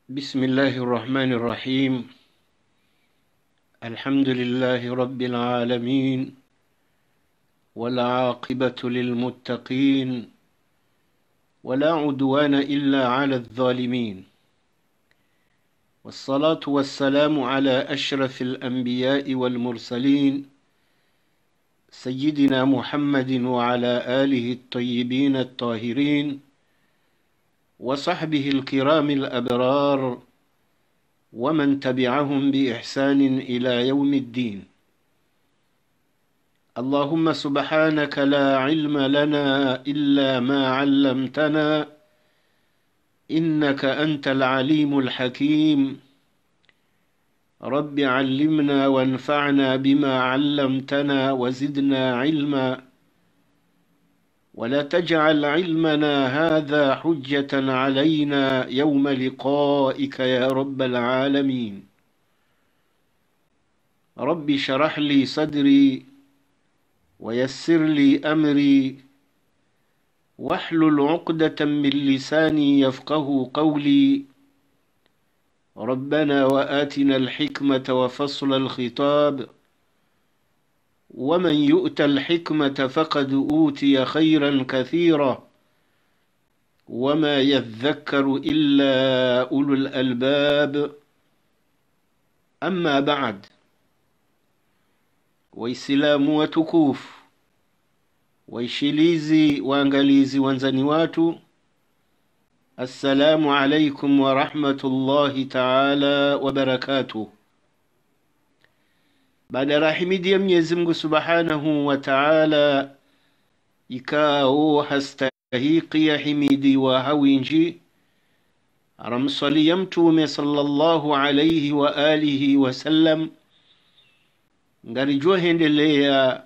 بسم الله الرحمن الرحيم. الحمد لله رب العالمين، والعاقبة للمتقين، ولا عدوان إلا على الظالمين، والصلاة والسلام على أشرف الأنبياء والمرسلين سيدنا محمد وعلى آله الطيبين الطاهرين وصحبه الكرام الأبرار ومن تبعهم بإحسان إلى يوم الدين. اللهم سبحانك لا علم لنا إلا ما علمتنا إنك أنت العليم الحكيم. رب علمنا وانفعنا بما علمتنا وزدنا علما، ولا تجعل علمنا هذا حجة علينا يوم لقائك يا رب العالمين. رب شرح لي صدري ويسر لي أمري واحلل عقدة من لساني يفقه قولي. ربنا وآتنا الحكمة وفصل الخطاب، ومن يؤت الحكمة فقد أوتي خيرا كثيرا، وما يذكر إلا أولو الألباب. أما بعد، Waislamu watukufu, waishilizi waangalizi wanzani watu, assalamu alaikum wa rahmatullahi ta'ala wa barakatuh. Baada rahimidi ya Mwenyezi Mungu Subhanahu wa Ta'ala, ikao hastahiki ya himidi wa hawinji, aramsali ya Mtume sallallahu alayhi wa alihi wa sallam. Ngarijua hendelea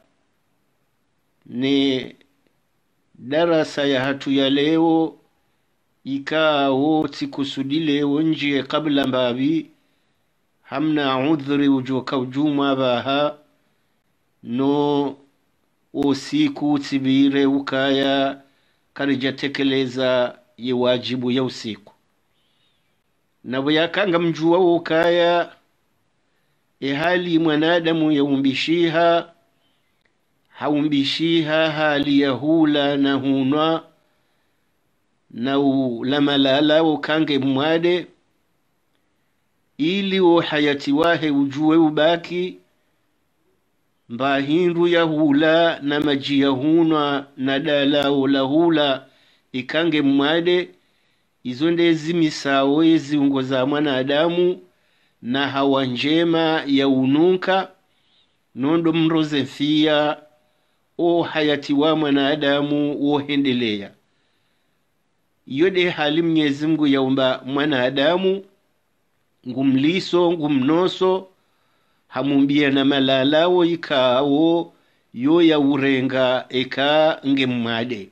ni darasa ya hatu ya leo, ikao tikusudi leo nje kabla mbabi hamna udhri ujoka ujuma baha no usiku tibire ukaya karija tekeleza ye wajibu ya usiku na buyakanga mjua ukaya hali mwanadamu yaumbishiha haumbishiha hali ya hula na hunwa na ulamalala ukange mwade ili o hayati wahe ujue ubaki mbahindu ya hula na maji ya hunwa na dalao la hula ikange mwade. Izo ndezi misawo ezi ungo za mwanadamu na hawa njema ya ununka nondo mroze fia o hayati wa mwanadamu o hendelea. Yode hali Mwenyezi Mungu yaumba mwanadamu ngumliso ngumnoso hamumbia na malalao ikao yo ya urenga eka ngemwade.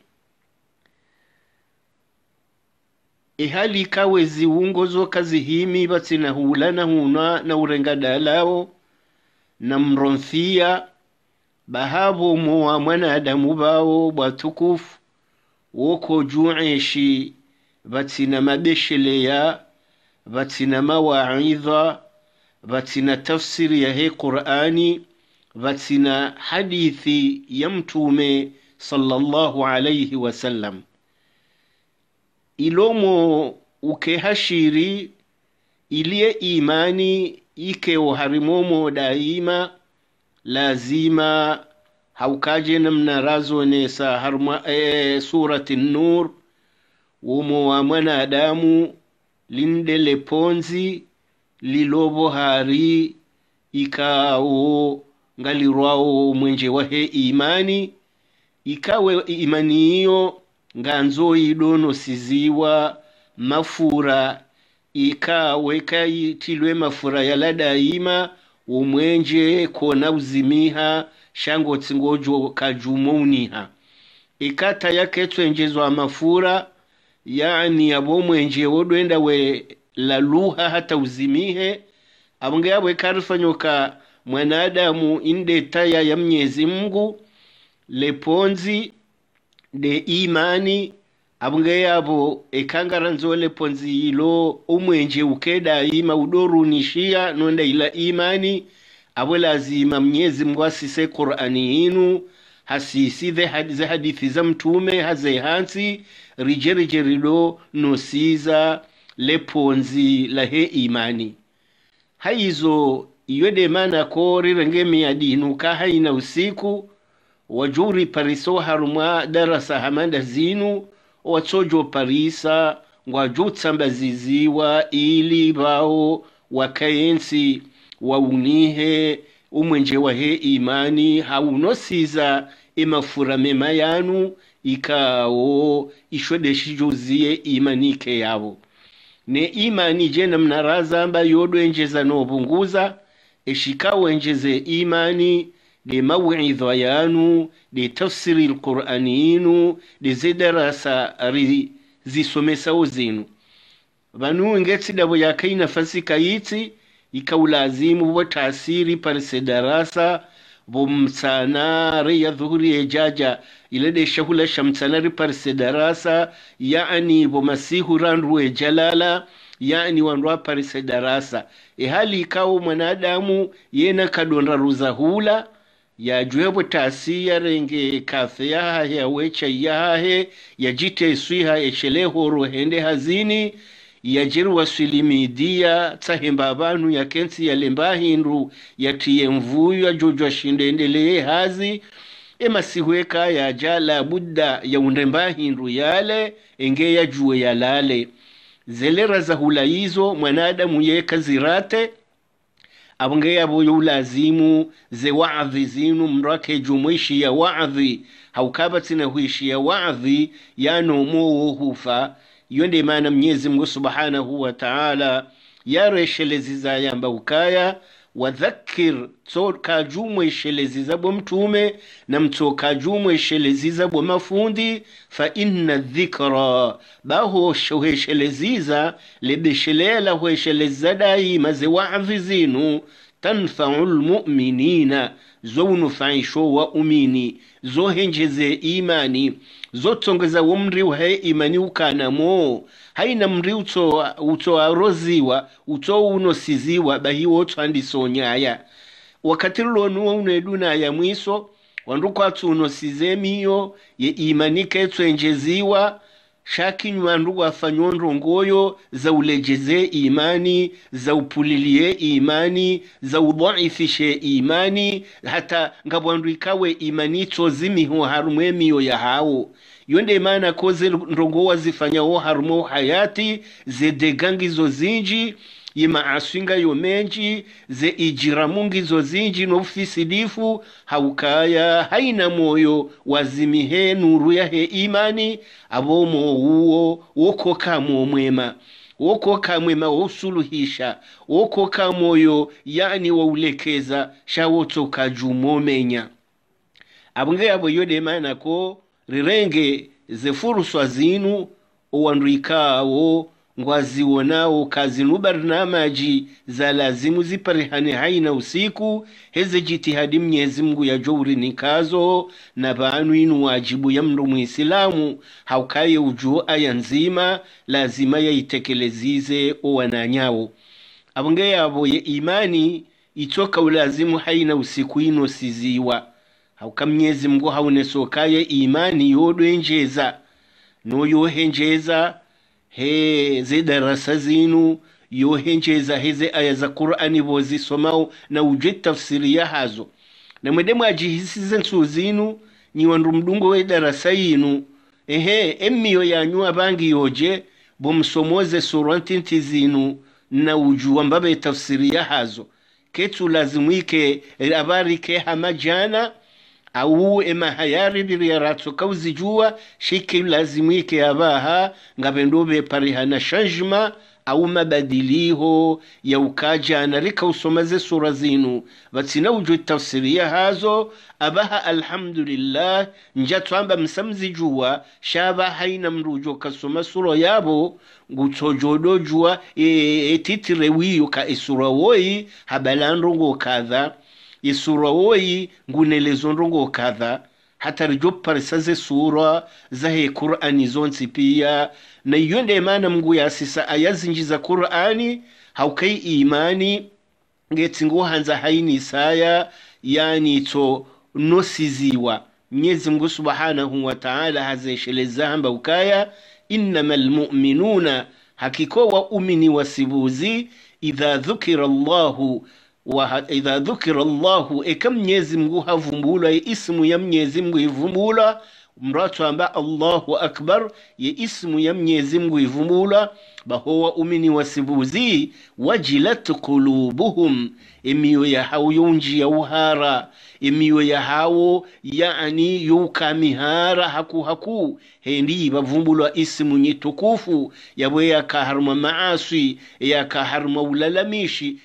Hali ikawe ziungozo kazi himi bati na hula na huna na urenga dalao na mronthia bahabo mwa mwanadamu bao batukufu woko jueshi bati na mabeshelea bati na mawaidha bati na tafsiri ya hii Qur'ani bati na hadithi ya Mtume sallallahu alayhi wasallam. Ilomo ukehashiri ilie imani ike uharimomo daima lazima haukaje namna razo nesa harma surati Nur umo wa mwanadamu lindele ponzi lilobo hari ikao ngalirwao mwenje wahe imani ikawe imani hiyo nganzo idono siziwa mafura ikawe kaitilwe mafura ya la daima umwenje kona uzimiha shango tsingojo kajumuniha ikata yake twenjezwa mafura yani abo mwenje wodwenda we la luha hata uzimihe abonge yabwe karifanyoka mwanadamu inde taya ya Mwenyezi Mungu leponzi de imani abunge yabo ekangara nzole ponzi ilo umwenje ukeda ima udorunishia nonda ila imani abo lazima Mwenyezi Mungu asise Qur'ani inu hasisi ze hadithi za mtume haze hansi rijerejerido nosiza leponzi la he imani haizo yode mana ko rirengemi adinu ka haina usiku wajuri pariso haruma darasa hamanda zinu watsojo parisa ngwajutsa ziziwa ili bao wakayensi waunihe umwenje wa he imani haunosiza emafura mema yanu ikao ishodeshijuzie imanike yabo ne imani jena mnaraza amba yodo enjeza no bunguza eshikawo enjeze imani de maw'idha yanu de tafsiri alquraninu de zidarasa zisomesa uzinu banu ngeti dabo yakaina fasika yiti ikaulazimu wa tasiri parse darasa bomsana ya dhuhuri ejaja ile de shahula shamsana parse darasa yani bomasihu ranru ejalala yani wanrwa parse darasa hali ikawo mwanadamu yena kadonra ruzahula ya juebo tasiya renge kafe ya wecha yahe ya jite suiha esheleho rohende hazini ya jiru wasilimidia tsahemba abantu ya kensi ya lembahindu ya tiyemvuyu ya jojo shindendele hazi emasihueka ya jala budda ya undembahindu yale enge ya juwe ya lale zelera za hula hizo mwanadamu yeka zirate abunge yabo yulazimu ze wa'adhi zinu mrake jumuishi ya wa'adhi haukabatina huishi ya wa'adhi yano moo hufa yonde maana Mwenyezi Mungu Subhanahu wa Ta'ala yaresheleza yamba ukaya wadhakir tsoka jumwe sheleza bo mtume na mtoka jumwe sheleza bo mafundi fa inna dhikra baho sheleza lebeshelela ho sheleza dai maze wa'dhi zinu tanfa'ul mu'minina zonu faisho wa umini zohenjeze imani zotongeza umri wa imani ukanamo haina mri uto aroziwa uto unosiziwa bahiwo twandisonyaya wakati lonu uneduna ya mwiso wanduko atu unosizemiyo ye imani ketwenjeziwa shaki nwanduko afanyondro ngoyo za ulejeze imani za upulilie imani za udhaifishe imani hata ngabwandu ikawe imani tozimiho harumwemiyo ya hao yonde maana koze ndongowa zifanyaho harumo hayati zedegangizo zinji yima aswinga yomenji ze ijiramungizo zinji nofisidifu haukaya haina moyo wazimihe nuru ya he imani abomo uo wokoka mwema wokoka mwema wosuluhisha wokoka moyo yani waulekeza shawotoka jumomenya abunge yabo yode maana ko rirenge ze furuswa zinu owanduikao ngwazionao kazinu barnamaji za lazimu ziparihane haina usiku heze jitihadi Mwenyezi Mungu ya jowri nikazo na banu inu wajibu ya mndu muislamu haukaye ujuo aya nzima lazima ya itekelezize owananyao abunge yabo ye imani itoka ulazimu haina usiku ino siziwa hauka Mwenyezi Mungu haunesokaye imani yodoenjeza no yohenjeza he ze darasa zinu yohenjeza heze aya za Qur'ani bozisomao na uje tafsiri ya hazo na mwedemu ajihisize nsuzinu nyiwandu mdungo we darasa yinu emmiyo yanyu abangi yoje bomsomoze surantinti zinu na ujuwa mbabe tafsiri ya hazo ketu lazimike abari ke hamajana au ema hayari biriyarato kauzijua shiki lazimike abaha ngabendobe parihana shanjma au mabadiliho ya ukaja na rika usomaze sura zinu batina uju tafsiria hazo abaha alhamdulillah njatwamba msamzi jua shaba haina mrujo kasoma sura yabo ngutojodo jua titire wiyo ka isura woi habalandrongo kadha isura woi ngunelezo ndrongo kadha hata rjopar saze sura zahe Qur'ani zonsi pia na yonde mana Mungu yasisa ayazinji za Qur'ani haukai imani ngetingo hanza haini saya yani to nosiziwa Mwenyezi Mungu Subhanahu wa Ta'ala hazesheleza hamba ukaya innamal mu'minuna hakiko wa umini wasibuzi idha dhukira Allahu eka Mwenyezi Mungu havumbula ismu ya Mwenyezi Mungu ivumbula mratu amba Allahu Akbar ye ismu ya Mwenyezi Mungu ivumbula bahowa umini wasibuzi wajilat qulubuhum emiyo ya hao yunji ya uhara emiyo ya hao yani yukamihara haku hendi bavumbulwa ismu nyitukufu yabwe yakaharma maasi yakaharma ulalamishi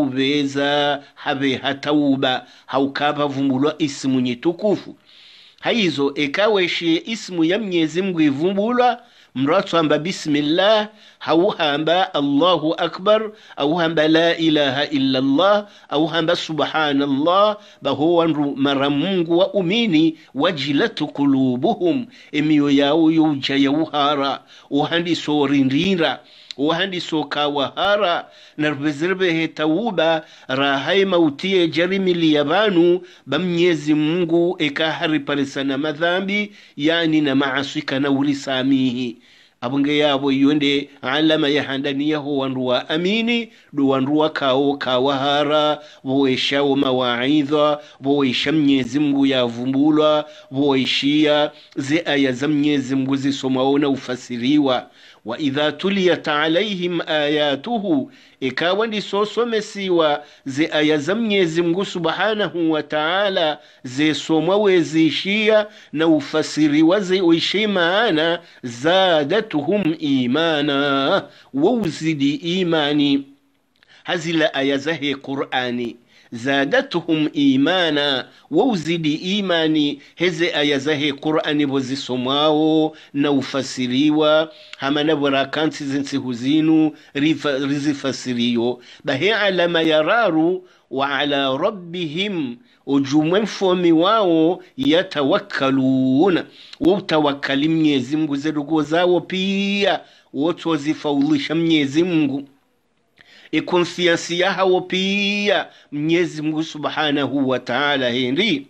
yeubeza habe hatauba haukaba vumbulwa ismu nyitukufu haizo ekaweshe ismu ya Mwenyezi Mungu ivumbulwa mratu amba bismillah hauhamba Allahu Akbar au hamba la ilaha illa Allah au hamba subhanallah bahuwa mara Mungu wa umini wajilatu qulubuhum emiyo yao yuja ya uhara uhandi sorindira uhandi soka wahara narbezirbe hetauba rahai mautie jarimili yabanu Mwenyezi Mungu ekahari parisana madhambi yani na maasika na ulisamihi abunge yabo yonde alama ya handani yaho wanruwa amini do wanruwa kao kawahara boesha wa mawaidha boesha Mwenyezi Mungu ya vumbulwa boeshia ze aya za Mwenyezi Mungu zisomaona ufasiriwa wa idha tuliyat alaihim ayatuhu ikawa ndi sosomesiwa ze aya za Mwenyezi Mungu Subhanahu wa Ta'ala ze somwa wezishia na ufasiriwa ze uishimaana zadatuhum imana wuzidi imani hazila aya za he Qur'ani zadatuhum imana wuzidi imani heze aya za he Qur'ani bozisomwao na ufasiriwa hamana barakansi zinsi huzinu rizifasiriyo bahe alama yararu wa ala rabbihim ujumwe mfomi wao yatawakkaluna wutawakkali Mwenyezi Mungu zedugo zao pia wotozifaulisha Mwenyezi Mungu konfiansi hao pia Mwenyezi Mungu Subhanahu wa Ta'ala hendi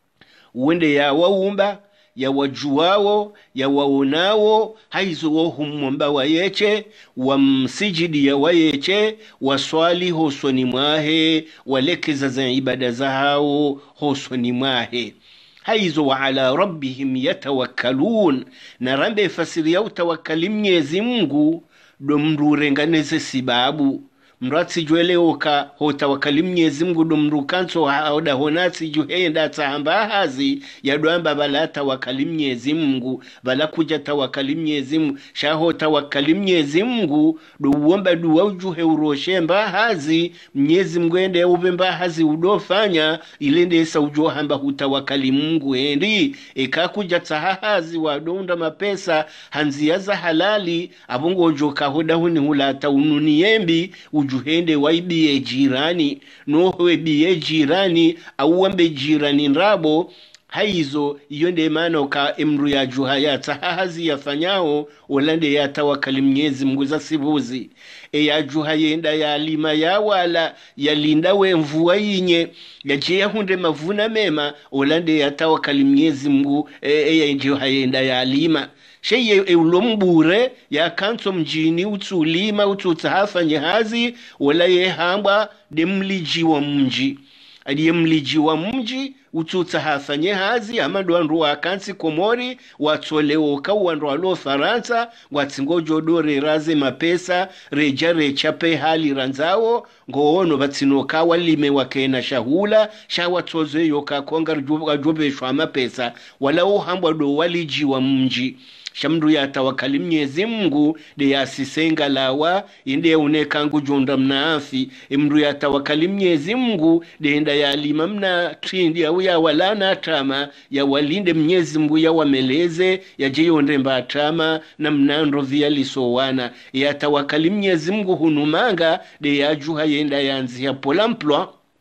uende ya waumba ya wajuwao ya waonao haizo wohumomba wayeche wa msijidi ya wayeche waswali hosoni mwahe walekeza za ibada zao hosoni mwahe haizo wa ala rabbihim yatawakkalun na rambe fasiri ya utawakkali Mwenyezi Mungu domrurenganeze sibabu mratsi jweleoka hotawakali Mwenyezi Mungu domrukanso haoda honatsi juhenda tahamba hazi yadwamba balata wakali Mwenyezi Mungu bala kuja tawakali Mwenyezi Mungu shaho tawakali Mwenyezi Mungu duomba duwa ujuhe uroshe mba hazi Mwenyezi Mungu ende ube mba hazi udofanya ilende esa ujuha hamba hutawakali Mungu endi ekakuja tahahazi wadonda mapesa hanziyaza halali abungo ujoka hoda huni hulata ununi yembi ujuhende waibiye jirani nohwe biye jirani auwambe jirani nrabo haizo yonde maana ka emru ya juhaya tahahazi yafanyao olande ya tawakali Mwenyezi Mungu za sibuzi ya juhayenda ya lima ya wala ya linda we mvua yinye ya jea hunde mavuna mema olande ya tawakali Mwenyezi Mungu ya juhayenda ya lima sheye eulombure ya kanto mjini utulima ututahafa nyehazi wala ye hamba demliji wa mji aliye mliji wa mji ututahafa nyehazi amadu wanru wa kansi Komori watoleoka wanru walo Faransa watingojo dore raze mapesa reja rechape hali ranzao ngoono batinoka walime wakena shahula shawatoze yoka konga jobe shwa mapesa wala uhambwa do waliji wa mji shamdu ya tawakali Mwenyezi Mungu de yasisenga lawa inde unekangu jonda mnaafi imru ya tawakali Mwenyezi Mungu de enda ya limamna trindi ya walana tama ya walinde Mwenyezi Mungu ya wameleze ya jeyonde mbatama na mnandro vya lisowana ya tawakali Mwenyezi Mungu hunumanga de ya juha yenda yanzi ya polamplo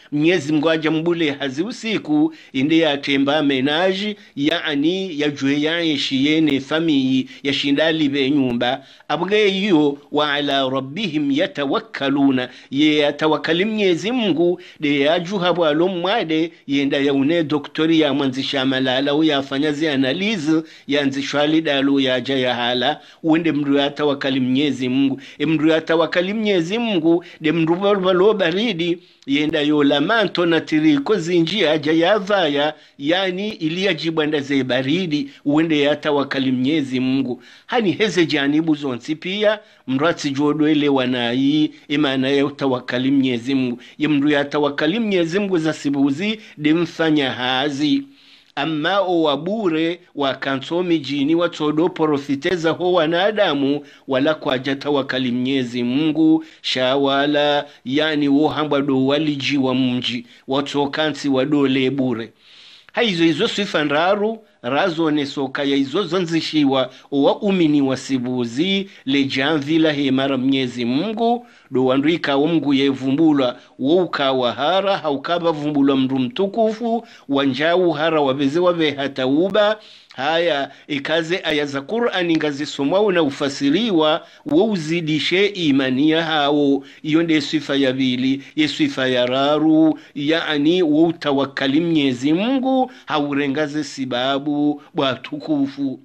Mwenyezi Mungu aja mbule hazi usiku inde ya temba menaji yani ya juhe ya yeshiyene fami ya shindali be nyumba abge hiyo wa ala rabbihim yatawakkaluna ye yatawakkali Mwenyezi Mungu de ya juha bwalo mwade yenda ya une doktori ya mwanzisha malala u yafanya zi analize yanzishwali dalu ya jaya hala uende mru yatawakkali Mwenyezi Mungu mru yatawakkali Mwenyezi Mungu de mru balo baridi yenda yola manto na tiriko zinji aja yavaya yani ilia jibanda ze baridi uende yatawakkali Mwenyezi Mungu hani heze janibu zonsi pia mratsi jodo ile wanai imana ya utawakkali Mwenyezi Mungu ye mru yatawakkali Mwenyezi Mungu za sibuzi de mfanya hazi amma o wabure wakansomi jini watodo profiteza ho wanadamu wala kwa jata wakali Mwenyezi Mungu shawala yani wo hamba do waliji wa mji watokansi wadole bure haizo hizo sifanraru razo nesoka ya hizo zanzishiwa wa umini wasibuzi lejamvila hemara Mwenyezi Mungu do wandrika Mungu yevumbula wouka wahara haukaba vumbula mndu mtukufu wanjau hara wabeze wabe hatauba haya ikaze aya za Qur'ani ngazisomwa na ufasiriwa wouzidishe imania hao iyo nde sifa ya bili sifa ya raru yani woutawakkali Mwenyezi Mungu haurengaze sibabu bwa tukufu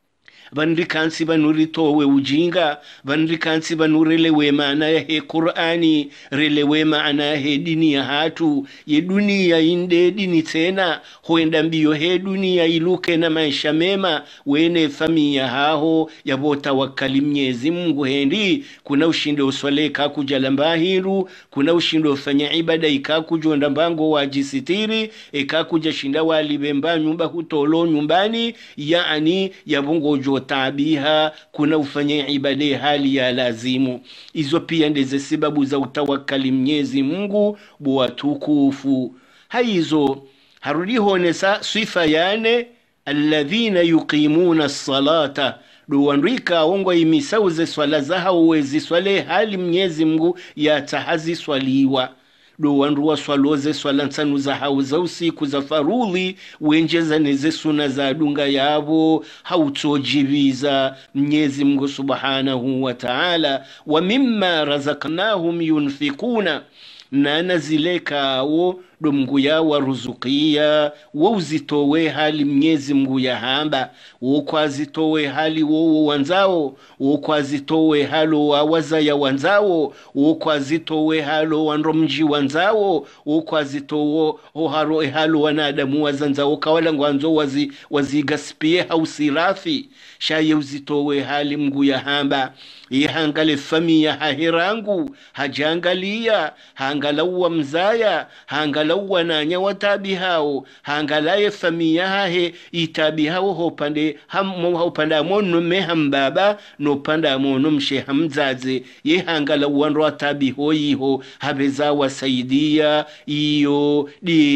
vanrikansi vanuritowe ujinga vanrikansi vanurelewe maana ya he Qur'ani relewe maana ya he dini ya hatu ye dunia inde dini tena hoenda mbio he dunia iluke na maisha mema wene familia hao yabota wakali Mwenyezi Mungu hendi kuna ushinde uswale kakujala mbahiru kuna ushinde ufanya ibada ikakujonda mbango wajisitiri ikakuja shinda walibemba nyumba hutolo nyumbani yani yabongo tabiha kuna ufanye ibada hali ya lazimu izo pia ndeze sababu za utawakkali Mwenyezi Mungu bwa tukufu haizo harudi honesa sifa yane alladhina yuqimuna as-salata duwanrika ongo imisauze swala zaha uwezi swale hali Mwenyezi Mungu ya tahazi swaliwa do wanruwa swaloze swala nsanu za hauza usiku za faruli wenjeza neze suna za dunga yabo hautojibiza Mwenyezi Mungu subhanahu wa ta'ala wa mimma razaqnahum yunfikuna na nazileka wo do Mungu ya waruzukia wo uzitowe hali Mwenyezi Mungu ya hamba wo kwazitowe hali wo wanzao wo kwazitowe halo wawaza ya wanzao wo kwazitowe halo wanromji wanzao wo kwazitowo haro halo wanadamu wazanzao kawala ngwanzo wazigaspie hausirafi shaye uzitowe hali Mungu ya hamba ihangale familia hahirangu hajangalia hangalawa mzaya hangalawa nanya watabi hao hangalaye familia hahe itabi hao hopande hopanda amono mehambaba no panda amono mshe hamzaze ye hangalawa nro watabi hoiho habeza wasaidia iyo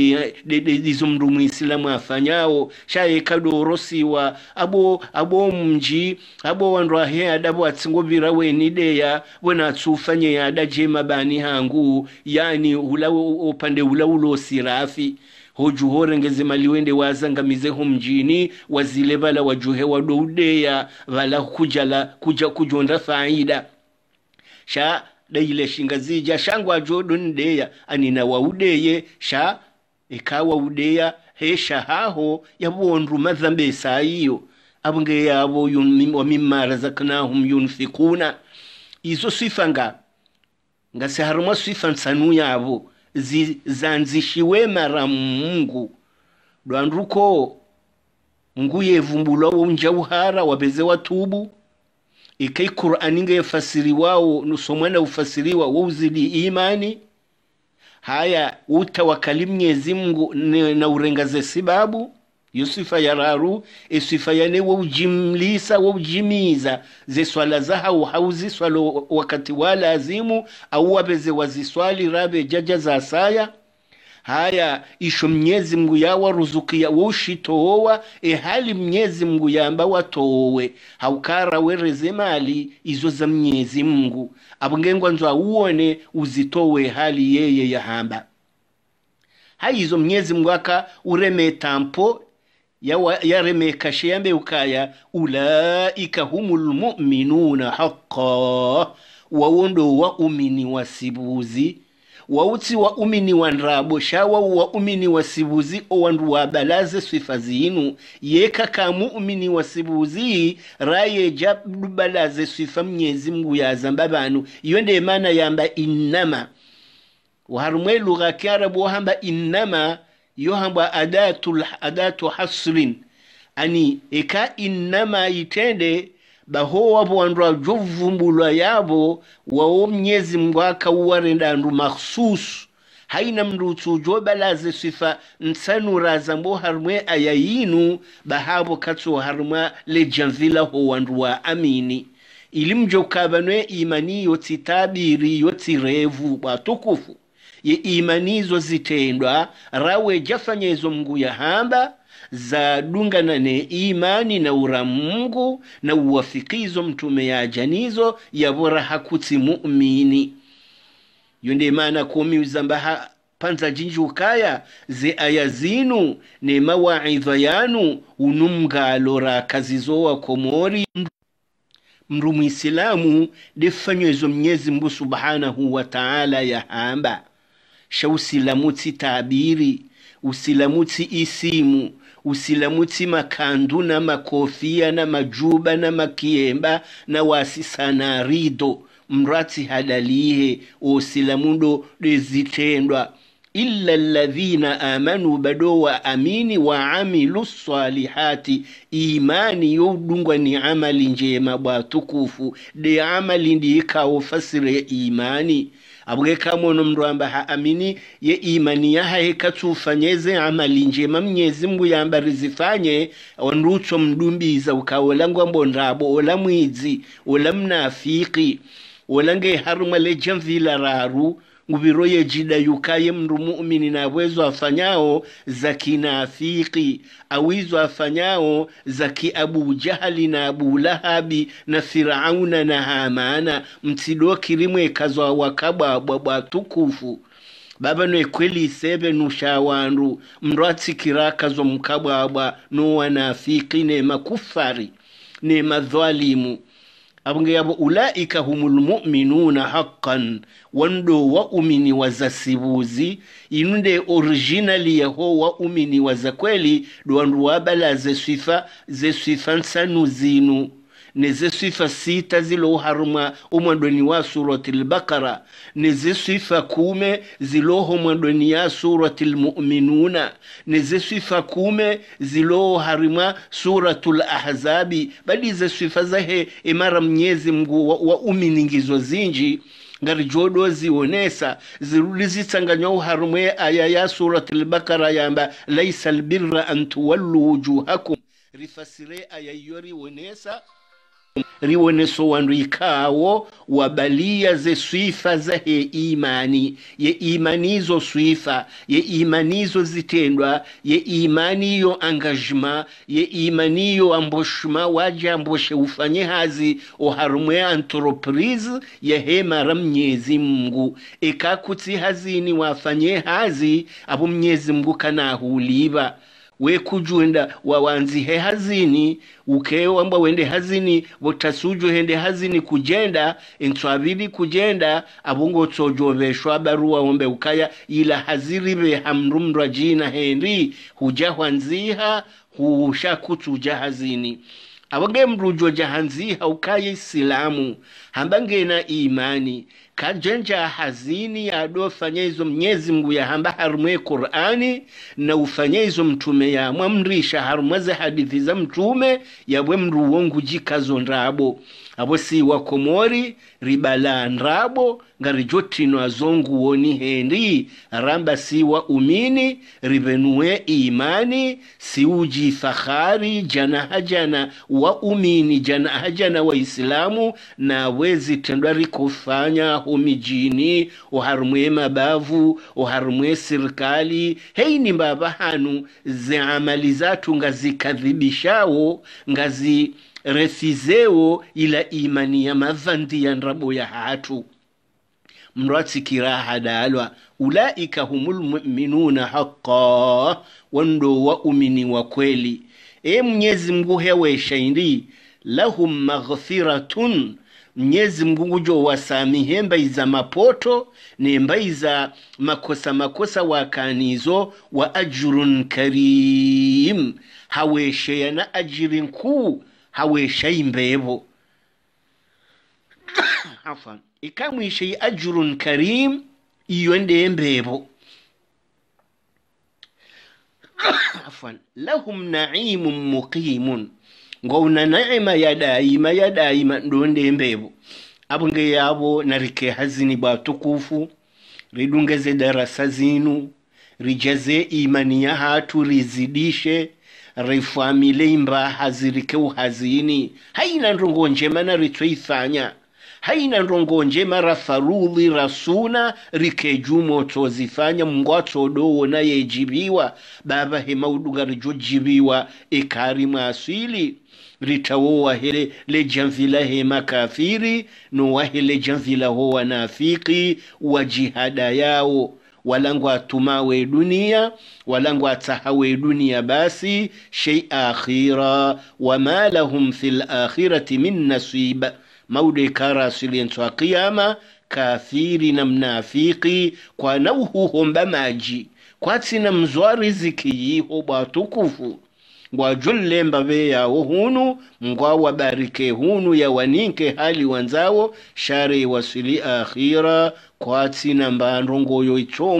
dizumrumu Islamu afanyao shaye kadorosi wa abo mji abo wanro hahe adabu atsingobira wenideya wena tsufanye ya dajema bani hangu yani upande ulo sirafi hoju horengeze maliwende wazangamize mjini wazile bala wajuhe wadoudeya wala kujonda faida sha daile shingazija shangwa jodon deya anina waudeye sha ikawa udeya hesha haho yabonru madhambe saiyo abunge yabo wa mimma razaqnahum yunfikuna izo sifa ngase haruma sifa nsanu yabo zanzishiwe mara Mungu dwanduko nguye vumbula unja uhara wabeze watubu ikai Qur'ani ngefasiri wao nusomwana ufasiriwa uzidi imani haya utawakkali Mwenyezi Mungu na urengaze sababu yusifa yararu isifa yane wujimlisa wujimiza ze swala zaha hauzi swalo wakati wala azimu au wabeze waziswali rabe jaja za saya haya isho Mwenyezi Mungu ya waruzukia woshitowa hali Mwenyezi Mungu yamba watowe haukara wereze mali izo za Mwenyezi Mungu abungengwa nzo uone uzitowe hali yeye ya hamba haizo Mwenyezi Mungu aka ureme tampo ya reme kashembe ukaya ulaika humul mu'minuna haqqan waondo wa umini wasibuzi wauti wa umini wanrabo shawa wa umini wasibuzi owandu wabalaze sifa zinu yeka kamu umini wasibuzi raye jabdu balaze sifa Mwenyezi Mungu ya zambabanu yonde maana yamba innama waharumwe lugha kiarabu hamba innama yohamba adatu hasrin ani eka innama itende baho wabo wandu jovumbulwa yabo wao Mwenyezi Mungu akauwarenda ndu makhsus haina mndu tujobalaze sifa nsanura zambo harmwe ayayinu bahabo katso harma le janvila ho wandu wa amini ilimjo kabanwe imani yoti tabiri yoti revu batukufu ye imanizo zitendwa rawe jafanyezo Mungu ya hamba za dungana ne imani na uramungu na uwafikizo mtume ya janizo ya bora hakuti mu'mini yonde maana kumi uzambaha panza jinji ukaya ze ayazinu ne mawaidha yanu unumga lora kazizoa komori mru muislamu defanywezo Mwenyezi Mungu subhanahu wa ta'ala ya hamba shausilamuti tabiri usilamuti isimu usilamuti makandu na makofia na majuba na makiemba na wasisana rido mrati hadalihe usilamundo dezitendwa illa alladhina amanu bado wa amini wa amilu salihati imani yodungwa ni amali njema batukufu de amali ndika ufasire imani abwe kamono mndu amba haamini ye imani ya haekatufanyeze amali njema Mwenyezi Mungu yamba rizifanye wanducho mdumbiza ukaolangwa mbondrabo ola mwizi ola mnafiki olange haruma le jamvila raru ngubiroye jida yukaye mndu mu'mini na wezo afanyao za kinafiki awizo afanyao za ki Abu Jahali na Abu Lahabi na Firauna na Hamana mtido kirimwe kazwa wakaba batukufu baba no kweli sebe nushawandu mrati kiraka zo mkababa no wanafiki ne makufari ne madhalimu abunge yabo ulaika humul mu'minuna haqqan wando wa umini wazasibuzi inunde originali yaho wa umini wazakweli duandu wabala ze sifa nsanu zinu neze sifa sita zilo haruma umwandoni wa suratul Baqara neze sifa kume zilo umwandoni ya suratul Mu'minuna neze sifa kume zilo haruma suratul Ahzabi bali ze sifa zahe imara Mwenyezi Mungu wa uminingizo zinji ngari jodo zionesa zirulizitsanganya uharumwe aya ya suratul Baqara yamba laysal birra an tuwallu wujuhakum rifasire aya yori wonesa riwoneso wandu ikawo wabalia ze swifa za he imani ye imanizo swifa ye imanizo zitendwa ye imaniyo engagement ye imaniyo amboshma waje amboshe ufanye hazi oharumwe entreprise ye hema Mwenyezi Mungu ekakuti hazini wafanye hazi abo Mwenyezi Mungu kana huliba we kujuenda wawanzi he hazini ukeo amba wende hazini wotasuju hende hazini kujenda entwabili kujenda abungo tsojoveshwa barua ombe ukaya ila haziribe hamrumdwa jina hendi hujahwanziha hushakutuja hazini abage mrujo jahanziha ukaye Islamu hambange na imani kajenja hazini adofanya hizo Mwenyezi Mungu ya hamba harumwe Qur'ani na ufanya hizo mtume ya mwamrisha harumaze hadithi za mtume ya mru wongu jikazo ndrabo abo si wakomori ribala ndrabo ngari jotino azongu woni hendi ramba si wa umini ribenue imani si uji fakhari jana hajana wa umini jana hajana wa Islamu na wezi tendwari kufanya homijini uharumwe mabavu uharumwe serikali heini mbaba hanu ze amali zatu ngazi kadhibishao ngazi refizeo ila imani ya mavandi ya nrabo ya hatu mrati kiraha dalwa ulaika humul mu'minuna haqqan wando wa umini wa kweli Mwenyezi Mungu hewe shaindi lahum maghfiratun Mwenyezi Mungu jo wasamihe mbaiza mapoto ne mbaiza makosa wakanizo wa ajrun karim haweshe na ajirin ku haweshe imbebo afan ikamwishe ajrun karim iyonde imbebo afan lahum na'imun muqimun ngona naima ya daima ndonde mbebo abunge yabo narike hazini batukufu ridungeze darasa zinu rijaze imani ya hatu rizidishe rifamile imba hazirike uhazini haina ndongo njema na ritweifanya haina ndongo njema rafarudhi rasuna rikejumo tozifanya mngwato dowo na yejibiwa baba hema uduga rijojibiwa ikarimu asili ritawowa hele lejanvila hema kafiri no wahele janvila hoa nafiki wa jihada yao walangu atumawe dunia walangu atahawe dunia basi shay akhira wama lahum fil akhirati min nasib maude kara silentu qiyama kafiri na mnafiki kwa nauhu homba maji kwa tina mzwari zikiyi hoba tukufu ngwa julle mbabe ya hunu ngwa wabarike hunu ya waninke hali wanzao shari wasili akhira kwa tina mbandrongo yoicho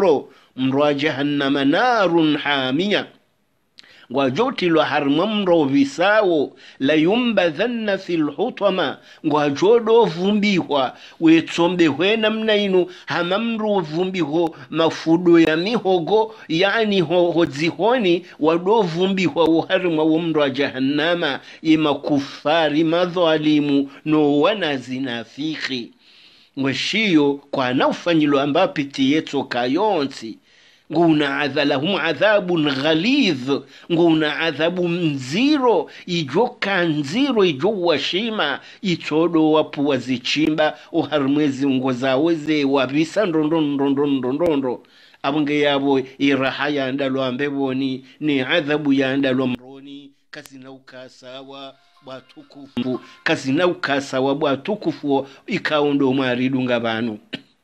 mro jahannama narun hamia ngwajoti lo harmamro visao la yumbadhanna fil hutama ngwajodo vumbihwa wetsombe hwena mnainu hamamro vumbiho mafudo ya mihogo yani hodzihoni wado vumbihwa uharma wumro jahannama ima kufari madhalimu no wanazinafiki ngweshiyo kwa naufanyilo ambapiti yeto kayonsi nguna adhalahum adhabun ghalidh nguna adhabu mziro ijoka nziro ijowashima itodo wapu wazichimba uharmwezi ngozaweze wabisa ndondondo abunge yabo iraha ya ndalo ambeboni ni adhabu ya ndalo mroni kazina ukasawa bwatukufu kazina ukasawa bwatukufu ikaundo maridunga banu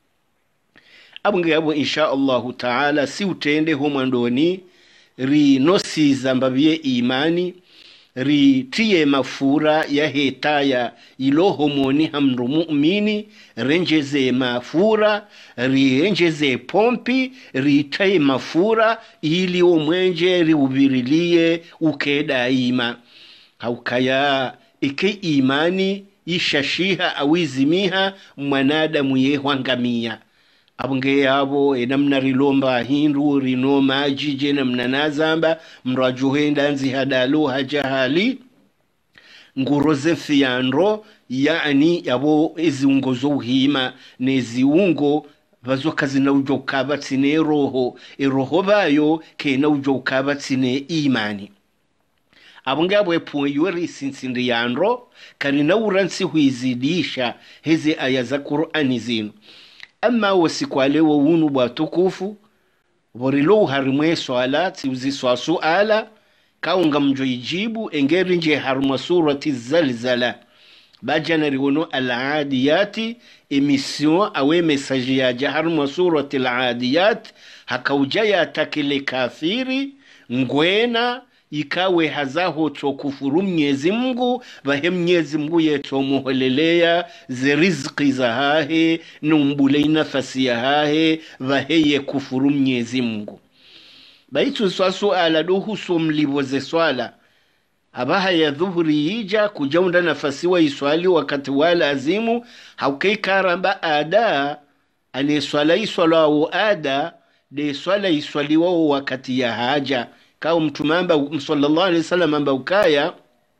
abunge yabo insha Allah ta'ala si utende homandoni ri nosiza mbabie imani ri tiye mafura ya hetaya ilo homoni hamru mu'mini renjeze mafura renjeze pompi ri tiye mafura ili omwenje ri ubirilie ukeda ima haukaya ike imani ishashiha awizimiha mwanadamu yehwangamia abunge yabo enamna rilomba hindu rinoma ajije namna nazamba mrajuhenda nzi hadalo hajahali nguroze fiandro yani yabo eziungo zohima neziungo bazoka zina ujokaba tsine roho bayo kena ujokaba tsine imani abunge yabo epuwe yuri sinsindi yandro karina uransi huizidisha heze aya za Qur'ani zinu ama wasikwale wunu bwatukufu borilo harimwe swala tiuziswa suala kaunga mjoijibu engeri nje harma surati zalzala bajana riwono al-adiyati emission awe message ya harma surati al-adiyat hakaujaya takile kafiri ngwena ikawe hazaho to kufuru Mwenyezi Mungu bahe Mwenyezi Mungu yeto muholelea ze riziki za hahe numbule nafasi ya hahe bahe ye kufuru Mwenyezi Mungu baitu swala dohu somliboze swala abaha ya dhuhuri hija kujaunda nafasi wa iswali wakati wala azimu haukai karamba ada ane swala iswala wa ada de swala iswali wa wakati ya haja kao mtumamba sallallahu alaihi wasallam amba ukaya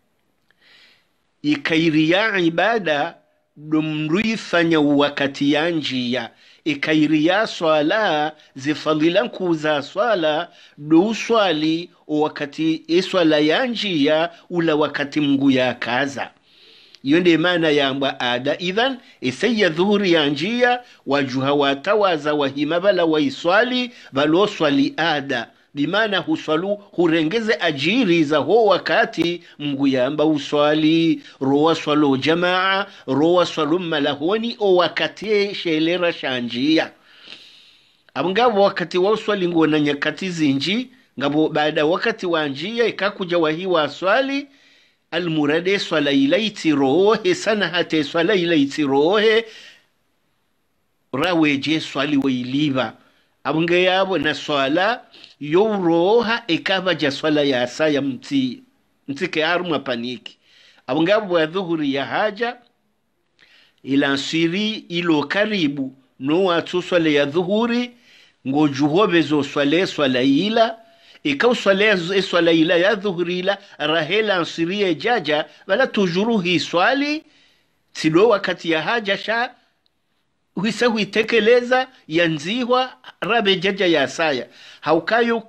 ikairia ibada domruifanya wakati ya njia ikairia swala zifadhila kuza swala do swali wakati swala ya njia ula wakati Mungu ya kaza yonde maana yamba ada. Idhan isaya dhuhuri ya njia wajuha watawaza wahimabala wa iswali valo swali ada, bimana huswalu hurengeze ajiri za ho wakati mgu yamba uswali rowa swalo jamaa rowa swalo malahoni o wakati shelera shanjia. Abungabo wakati wa uswali ngona nyakati zinji ngabo baada wakati wa njia ikakuja wahiwa swali almurade swala ilaiti rohe sana hate swala ilaiti rohe raweje swali wailiva. Abunge yabo na swala yoroha ikavaja swala ya asaya mtike aruma paniki. Abunge yabo ya dhuhuri ya haja ilansiri ilo karibu no watu swala ya dhuhuri ngojuhobezo swala ila ikaw swala ila ya dhuhuri ila rahela ansiriye jaja wala tujuruhi swali silo wakati ya haja sha huisa huitekeleza yanzihwa rabe jaja ya saya haukayo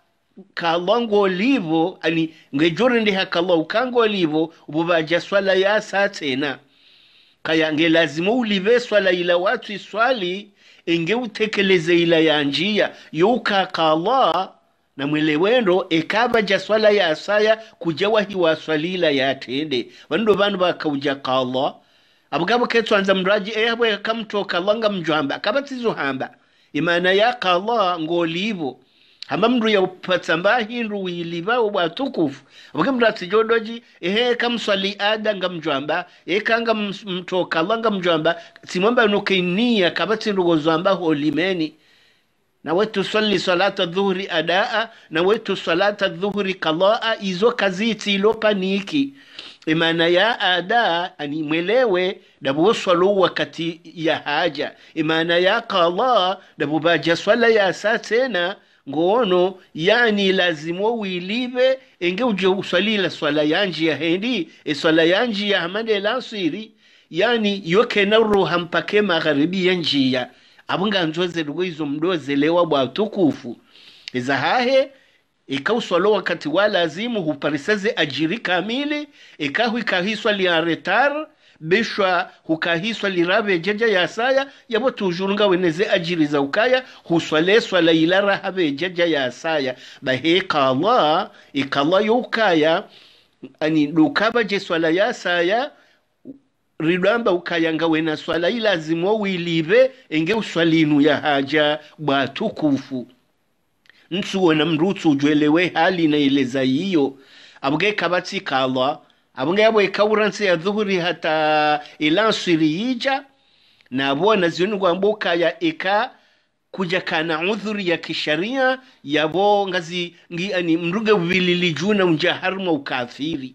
ka longo livo ani ngejore ndi hakalla ukango livo ububaja swala ya saa tena kaya nge lazima ulive swala ila watu iswali inge utekeleze ila ya njia yuka kala na mwelewendo ekaba jaswala ya asaya kujawa hiwa swalila ya tende wando bandu bakauja kala abugabo ketwanza mraji ehwe kamtoka langa mjwamba kabatizo hamba imana ya kala ngolivo hamba mndu ya upatsamba hindu wiliva watukufu abugabo mrati jodoji kamswali ada ngamjwamba kanga mtoka langa mjwamba simwamba nukinia kabati ngozamba holimeni na wetu swali salata dhuhuri adaa na wetu salata dhuhuri qalaa izo kaziti ilopaniki imana ya ada ani mwelewe dabu swalu wakati ya haja imana ya qalaa dabu baja swala ya satena ngono yani lazimo wilive enge uje uswalila swala yanji ya hendi swala yanji ya hamande lansiri yani yoke na ruha mpake magharibi ya njia abunga nzoze rwizo mdoze lewa bwa tukufu izahahe ikauswalo wakati wa lazimu huparisaze ajiri kamili ikahiswa li retar bishwa hukahiswa li rabe jaja ya saya yabo tujurunga weneze ajiri za ukaya huswale swala ila rahabe jaja ya saya bahe qala ikalla yukaya ani dukaba je swala ya saya ridamba ukayanga wena swala ilazimo wilive enge uswalinu ya haja bwa tukufu nsuo na mrutu ujwelewe hali na ileza hiyo abuge kabati kala abunge yabo ikawuranse ya dhuhuri hata ilansiri hija na abona zionu gwamboka ya ika kuja kana udhuri ya kisharia yabo ngazi ani mruge vililijuna unjaharma ukafiri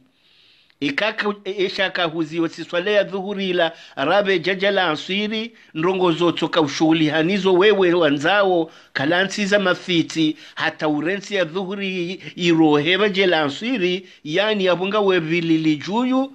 ikaka eshaka huziwa siswale ya dhuhuri ila rabe jajala asiri ndongo zotoka ushughuli hanizo wewe wanzao kalansi za mafiti hata urensi ya dhuhuri iroheba jela asiri yani abunga wevilili juyu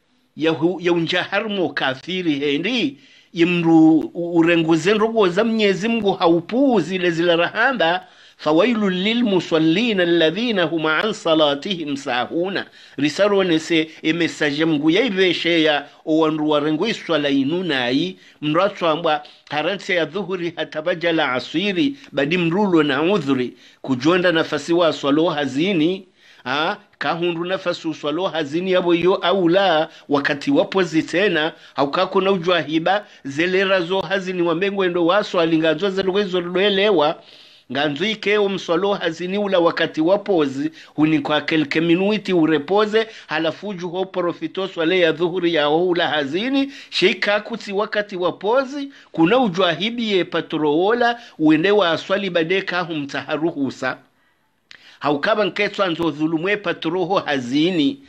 ya unjaharmo kafiri hendi imru urenguze nrogo za mnyezi Mungu haupuzi lezila rahamba fawailu lilmusallina alladhina hum an salatihim sahuna risaro nese message Mungu yaibeshe ya owandu warengo iswala inunai mratwamba haranse ya dhuhuri hatabajala asiri badi mrulo na udhuri kujonda nafasi wa swalo hazini kahundu nafasi uswalo hazini yabo yo aula wakati wapo zitena haukako na ujwahiba zelera zo hazini wambengwendo waso alinganzo zelwezo lwelewa nganzuike umswalo hazini ula wakati wapozi huni kwa kelke minuiti urepoze halafuju ho profito swale ya dhuhuri ya ula hazini sheika kuti wakati wapozi kuna ujwahibi ye patroola uende wa aswali badeka humtaharuhusa haukaba nketwa nzo dhulumwe patroho hazini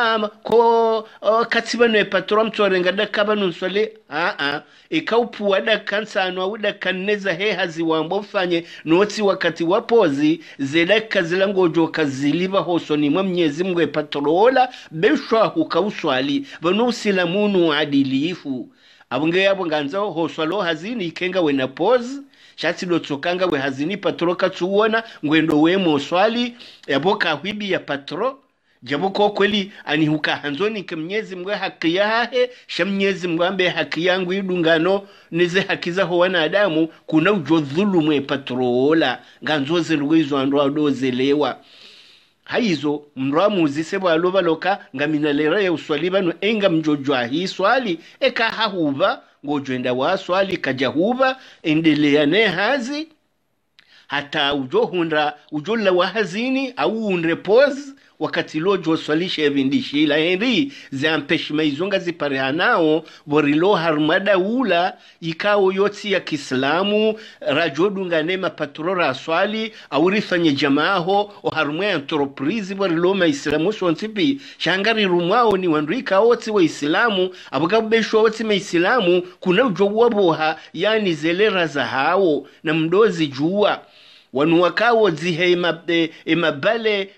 katiba no patro mtwarenga dakaba nuswale ikaupu wada kansano awuda kaneza he haziwambo fanye noti wakati wapozi zedaka zilango joka ziliva hosoni mwa Mwenyezi Mungu patrola beshwa hukauswali vanu silamunu adilifu abunge yabo nganzo hoswalo hazini ikenga wena pose shati lotokanga we hazini patro katsuona ngwendo we moswali yaboka hwibi ya patro jabu ko kweli ani huka hanzoni ke Mwenyezi Mungu haki yahe sha Mwenyezi Mungu ambe haki yangu idungano nize haki za wanadamu kuna ujo dhulumu patrola nganzoze rwizo ando adozelewa haizo mramuzi sebo aloba loka ngaminalera ya uswali bano enga mjojwa hii swali eka hahuba ngojwenda wa swali kajahuba endelea ne hazi hata ujola wa hazini au unrepose wakati lojo swalisha evindishi ila henri zampeshima izonga ziparehanao borilo harmada ula ikao yotsi ya Kiislamu rajodunga nema patrora swali au rifanye jamaaho o harmwe entreprise borilo maislamu shontipi shangari rumwao ni wandrika otsi wa Islamu abugabesho otsi maislamu kuna ujowaboha yani zelera za hao na mdozi jua wanuwakawo zihe emabale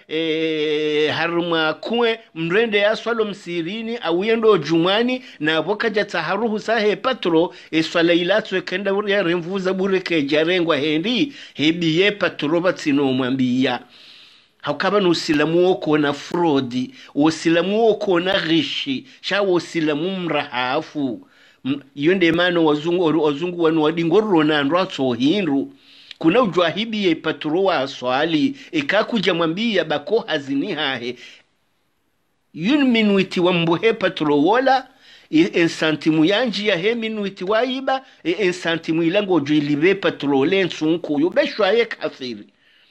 haruma kue mrende ya swalo msirini awiyendo jumani na wakaja taharuhu sahe patro swala ilatwe kenda ya remvuza bureke jarengwa hendi hebiye patro batino mwambia haukaba nusilamu woko na frodi usilamu woko na rishi shawo usilamu mrahafu yonde mano wazungu wanu wadingorro na nratso hinru kuna ujwahibi ya patrowa swali ikakuja mwambia bako hazini hahe yun minuiti wambuhe patrowola ensantimu yanji ya he minuiti waiba ensantimu ilango ujuilive patrole nsunku yubeshwa kafiri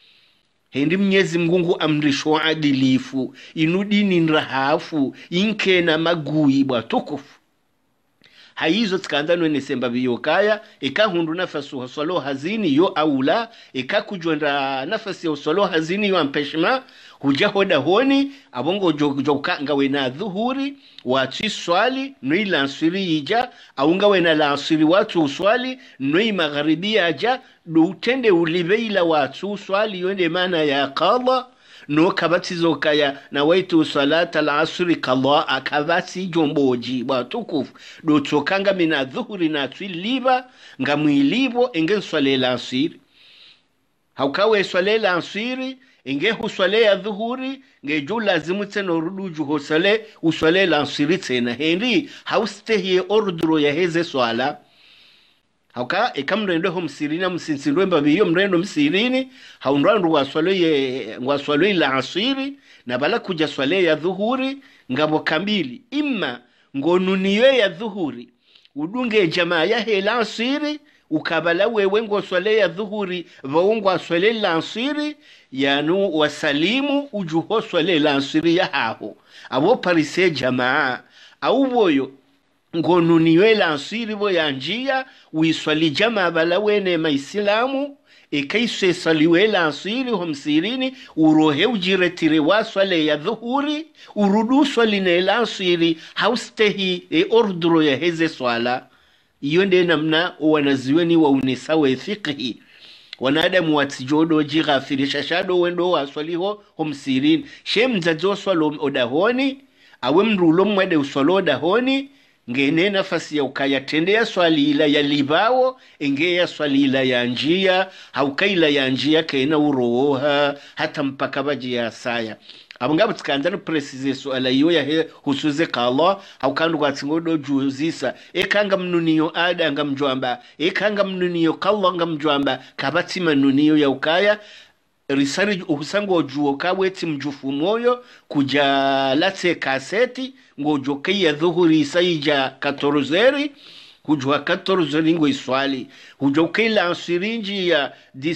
hendi Mwenyezi Mungu amrisho adilifu inudini nrahafu inke na magui bwatukufu haizo tsikandano nesemba biyokaya hundu nafasi uswalo hazini yo aula kujwenda nafasi ya uswalo hazini yo ampeshima hujahoda honi abongo jokanga wena dhuhuri watu swali nui lansiri ija aunga wena lansiri watu uswali nui magharibi aja do utende ulibeila watu swali yonde mana ya qadha no kabatizo kaya na waitu salata al-asri qada akabati jomboji batukufu do tokanga mina dhuhuri na twiliba ngamwilibo enge swalela asiri haukawe swalela asiri enge huswale ya dhuhuri nge jo lazimu tena urudu hosale uswalela asiri tena hendi haustehi ordro ya heze swala hauka ikamrendo ho msirina msinsindo mbabiyo mrendo msirini haunrandu waswalo la asiri na bala kuja swale ya dhuhuri ngabo kambili imma ngonuniwe ya dhuhuri udunge jamaa ya hela asiri ukabala wewe ngoswale ya dhuhuri vaungwa swale la asiri yanu wasalimu ujuho swale la asiri ya haho abo parise jamaa au boyo ngonuniwe la asiri bo yanjia wiswali jamaa bala wene maislamu ikaiswe saliwe la asiri homsirini urohe ujiretire waswale ya dhuhuri urudu swali ne la asiri haustehi ordro ya heze swala iyo nde namna wanaziweni wa unisawe fiqhi wanadamu watijodo jighafirisha shado wendo waswaliho homsirini shemzajo swalo odahoni awe mrulo mwede uswalo odahoni ngene nafasi ya ukayatendea swali ila ya libao enge ya swali ila ya njia haukaila ya njia kena uroha hata mpaka baji ya saya abungabu tkanzana precise swala iyo ya husuze ka Allah haukandu kwa tsingodo juzisa ekanga mnuniyo ada ngamjwamba ekanga mnuniyo kallah ngamjwamba kabati manuniyo ya ukaya risari uhusango juo kaweti mjufu moyo kuja late kaseti ngojoke ya dhuhuri saija 14 hujua 14 ngo iswali hujoke la sirinji ya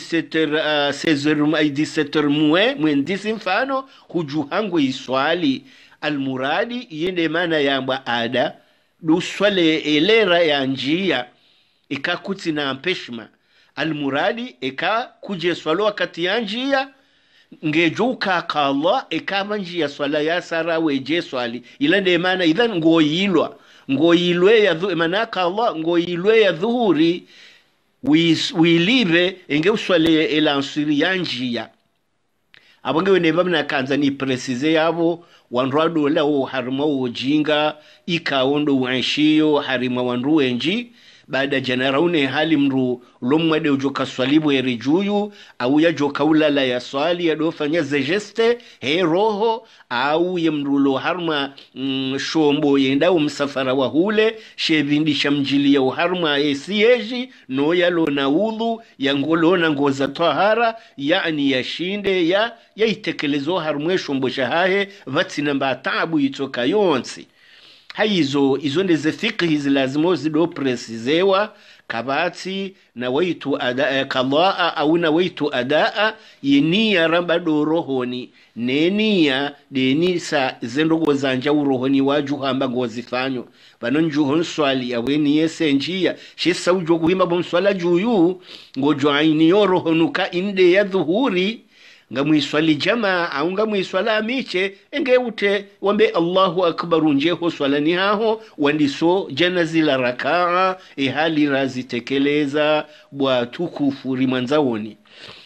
17 mwendisi mfano hujuhango iswali almuradi yende mana yamba ada do swale elera ya njia ikakuti na mpeshma almuradi kuje swalo wakati ya njia ngejuka ka Allah manjia swala ya sara weje swali ila nde maana idhan ngoyilwe ya manaka Allah ngoyilwe ya dhuhuri wilibe enge uswale elansiri ya njia abonge wene bamna kanza ni precise yabo wanrado la harima ujinga ikaondo wanshiyo harima wanruenji baada janaraune hali mru lomwade ujoka swalibu erijuyu au ya joka ulala ya swali ya dofanya zejeste he roho au ye mrulo harma shombo yenda msafara wa hule shevindi shamjili ya uharma esieji no yalo na udhu ya ngolona ngoza tahara yani yashinde ya itekelezo harmwe shombo shahahe vatina mba tabu itoka yonsi. Haizo izo ndeze fikhi zilazimo zido presizewa kabati na waitu kadaa au na waitu adaa yenia ramba do rohoni nenia denisa zendogo zanja urohoni waju hamba ngozifanyo banonjuhon swali yaweni yesenjia shisa ujo kuhima bomswala juyu ngojo aini yorohonuka inde ya dhuhuri ngamwiswali jamaa au ngamwiswala amiche engeute wambe Allahu akbar unjeho swalani haho wandiso janazila rakaa hali razitekeleza bwa tukufuri mwanzaoni.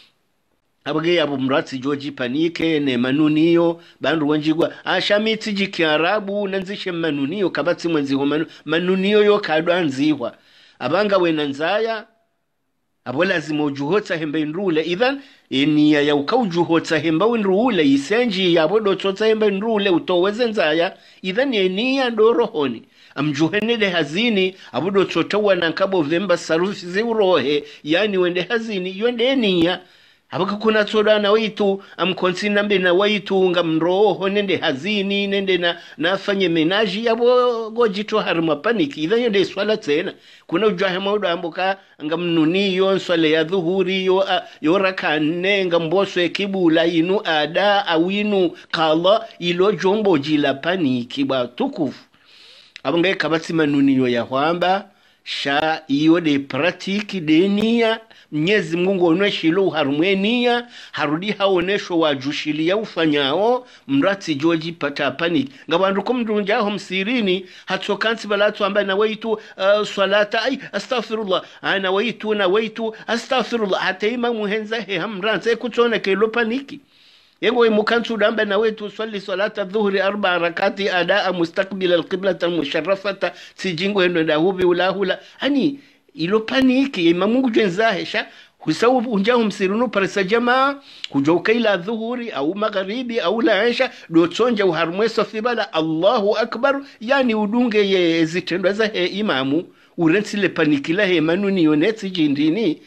Abage abo mratsi joji panike ne manuniyo bandu wanjigwa ashamiti jikiarabu nanzishe manuniyo kabati mwenziho manuniyo yo kadwanzihwa abanga wenanzaya abo lazima ujuhotsa hembe nrule idhan eniya ya ukaujuhotsa hemba nrule isenji yabo dototsa hembe nrule utoweze nzaya idhan eniya dorohoni amjuhene de hazini abo dototawa nankabo vemba sarufi ziurohe yani wende hazini yonde eniya abaka kuna tsoda na waitu amkonsina mbe na waitu ngamroho nende hazini nende nafanye menaji yabo gojito harma paniki idha yonde swala tena kuna ujahe maudo amboka ngamnuniyo swale ya dhuhuri yo rakane ngamboso ekibula inu ada awinu kala ilo jombo jila paniki ba tukufu abonge kabati manuniyo ya hwamba sha iyo de pratiki denia Mnyezi Mungu onweshilo harumwenia harudi haonesho wajushilia ufanyao mrati joji pata paniki ngabandu kumdunjaho msirini hatokansi balatu ambaye na waitu salata ay astaghfirullah ana waitu astaghfirullah hata ima muhenza he hamranze kutona kelo paniki yengo imukansu damba na wetu swali salata dhuhri 4 rakati adaa mustaqbil alqiblata almusharrafata sijingo endo dahubi ulahula ani ilo paniki imamungu jenzahe sha husawu unjahu msirunu parisa jamaa hujoka ila dhuhuri au magharibi au la isha dotsonja uharmweso fibala Allahu akbar yani udunge ye zitendo za he imamu urensile paniki la he manuni yonetsi jindini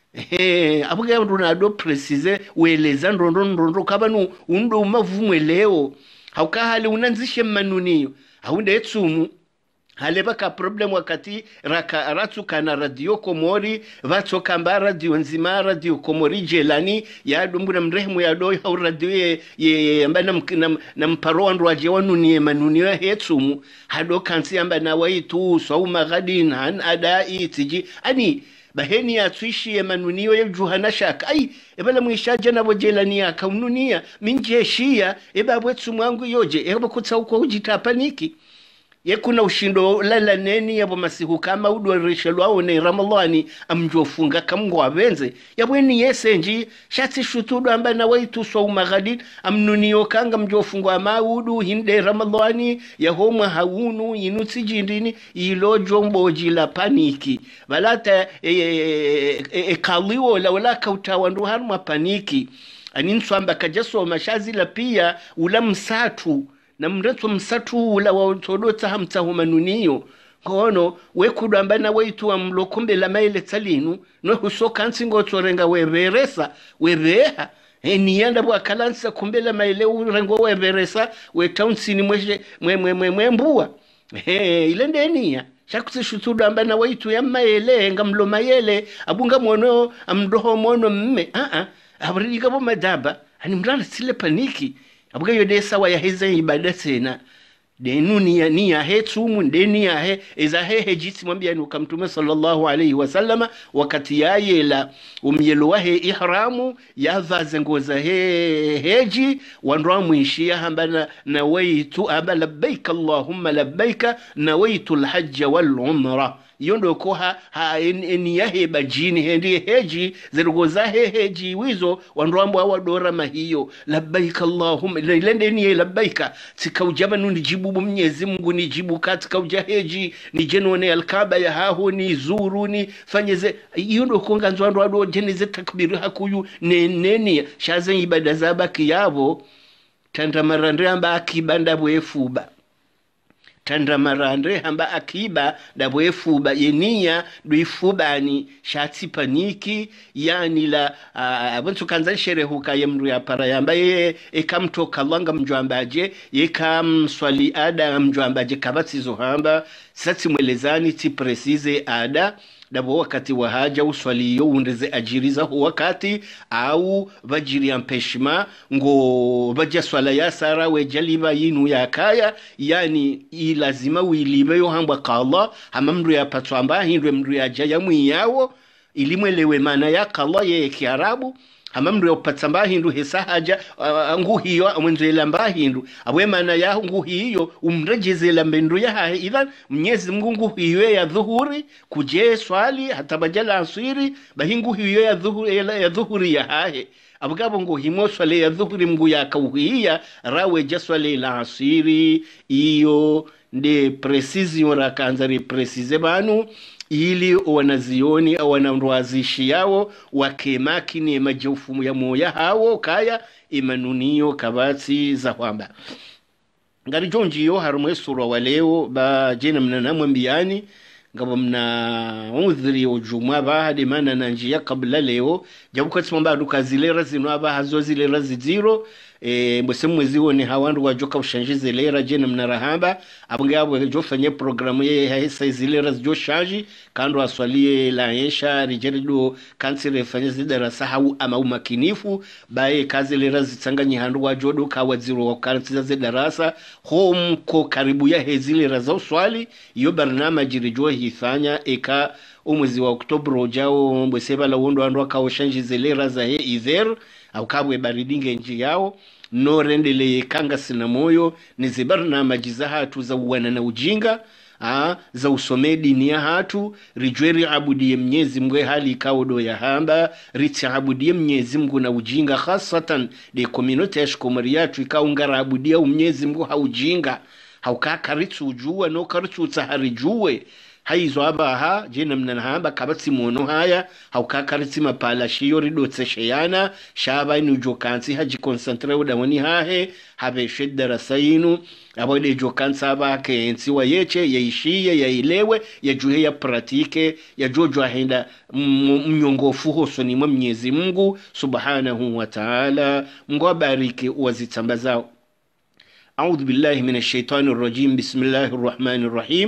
abuga ronaldo precise weleza ndondo kabanu undo mavumwe leo haukahali unanzishe manuniyo haunde etsumu haleba ka problem wakati ratuka na radio komori vatoka mba radio nzima radio komori jelani ya dumbuna mrehemu ya doi au radio ye amba na mparo wandu waje wanuniye manuniyo hetsumu hado kansi amba na waitu sauma gadin han adai tiji ani baheni ya tuishi ya manuniyo ya juhana shaka ai ebala mwishaja na wajelani ya kaununia minje shia eba wetsu mwangu yoje eba kutsa uko ujitapaniki yekuna ushindo lala neni yabo masihu kama udwa rishelwao ne ramalani amjofunga kamngwa benze yabweni yesenji shati shutudu amba na waitu so magadid amnuniyo kanga mjofungwa maudu hinde ramalani yahoma haunu inuti jindini ilo jomboji la paniki balata kaliwo la wala kautawandu harma paniki aninswamba kajaso mashazi la pia ula msatu na mretu msatu ula wa todota hamtahu manuniyo kono wekudu ambana waitu wa mlokombe la maile talinu no husoka nsingo torenga weberesa webeha niyanda bwa kalansa kumbela maile urengo weberesa wetaunsini mwembuwa ile ndenia shakusi shutudu ambana waitu ya maile ngamlo maile abunga mwono amdoho mwono mme abrika bo madaba ani mrala sile paniki abuga yode sawa ya heze ibada tena denu ni ya hetsumu ndeni ya he eza hejiti mwambia nuka mtume sallallahu alayhi wasallama wakati ya yela umyelo wa he ihramu ya vaze ngoza heji wanroa mwishia hamba na waitu aba labbaik Allahumma labbaik na waitu alhajj wal umra yondo ko eni ya heba jini hendi heji zerugoza heji wizo wanduambo awadora mahiyo labbaika Allahumma lende ni labbaika tikaujaba nijibu Mwenyezi Mungu nijibu katika ujaheji ni jenone alkaba ya haho ni zuru ni fanyeze yondo ko nganzo ndo jeneze takbiri hakuyu neni shaze ibada zabaki yabo tandamarandre amba akibanda bwefuba tandamarandre amba akiba dabwefuba yeniya duifubani shatsi paniki yani la abantu kanza sherehuka yemru ya para yamba ye ekamtoka lwanga mjwambaje yekamswali ada mjwambaje kabatsizo hamba satsi mwelezani ti precise ada dabo wakati wa haja uswali yo undeze ajiriza hu wakati au vajiri ampeshma ngo vaja swala ya sara we jaliba yinu ya kaya yani ilazima wilibe yo hamba kala hamamru ya patwamba hindwe mru ya jaya mwiyawo ilimwelewe mana ya kala ye kiarabu hamamru ya patsamba hindu hesa haja nguhiyo mwenzoela mba hindu awe mana ya nguhiyo umrejezela mbendu ya hae idhan Mwenyezi Mungu nguhiyo ya dhuhuri kuje swali hata bajala asiri bahinguhiyo ya dhuhuri ya hae abugabo nguhimo swali ya dhuhuri mgu ya kauhiya rawe jaswali la asiri iyo nde precision rakanzari precise banu ili wanazioni au wanamruazishi yao wakemaki ni majofumu ya moya hao kaya imanunio kabati za kwamba ngari jonjiyo harumwe sura wa leo ba jena mnanamwe mbiani ngabo mna udhri ujuma baada mana nanjia kabla leo jabuka tsimamba duka zilera zinwa hazo zilera ziziro mwezi wone hawandu wajoka ushanjize lera jena mnarahamba abungabo jofanye programu ye haisa zilera zjoshaji kando aswalie la yesha rijerido kansire fanye zidarasa hau ama umakinifu bae kazi lera zitsanganyi handu wajodo kawaziro wakartiza zidarasa home ko karibu ya hezilera za uswali iyo barnama jirijua hifanya eka umwezi wa Oktober ujao mbweseba la wondo andu wakawashanjize lera za he izer au kabwe baridinge nji yao no rendele kanga sina moyo nizibar na majiza hatu za uwana na ujinga za usomedi ni ya hatu rijweri abudie Mwenyezi Mungu hali ikawodo ya hamba riti abudie Mwenyezi Mungu na ujinga khasatan de community ya shikomariyatu ikaungara abudia Mwenyezi Mungu haujinga haukakaritu ujua no karitu utaharijue haizo abaha jena mnanahamba kabatsi mono haya haukakaritsi mapala shiyo rido tsesheyana shaba inu jokansi haji konsantre udamoni hahe habe shedda sayinu abode jokansi aba kensi wa yeche yaishiye yailewe yajuhe ya pratike ya jojo ahenda mnyongofu hoso ni Mwenyezi Mungu subhanahu wa ta'ala. Mungu abariki wazitambazao. A'udhu billahi minash shaitani rrajim. Bismillahir rahmanir rahim.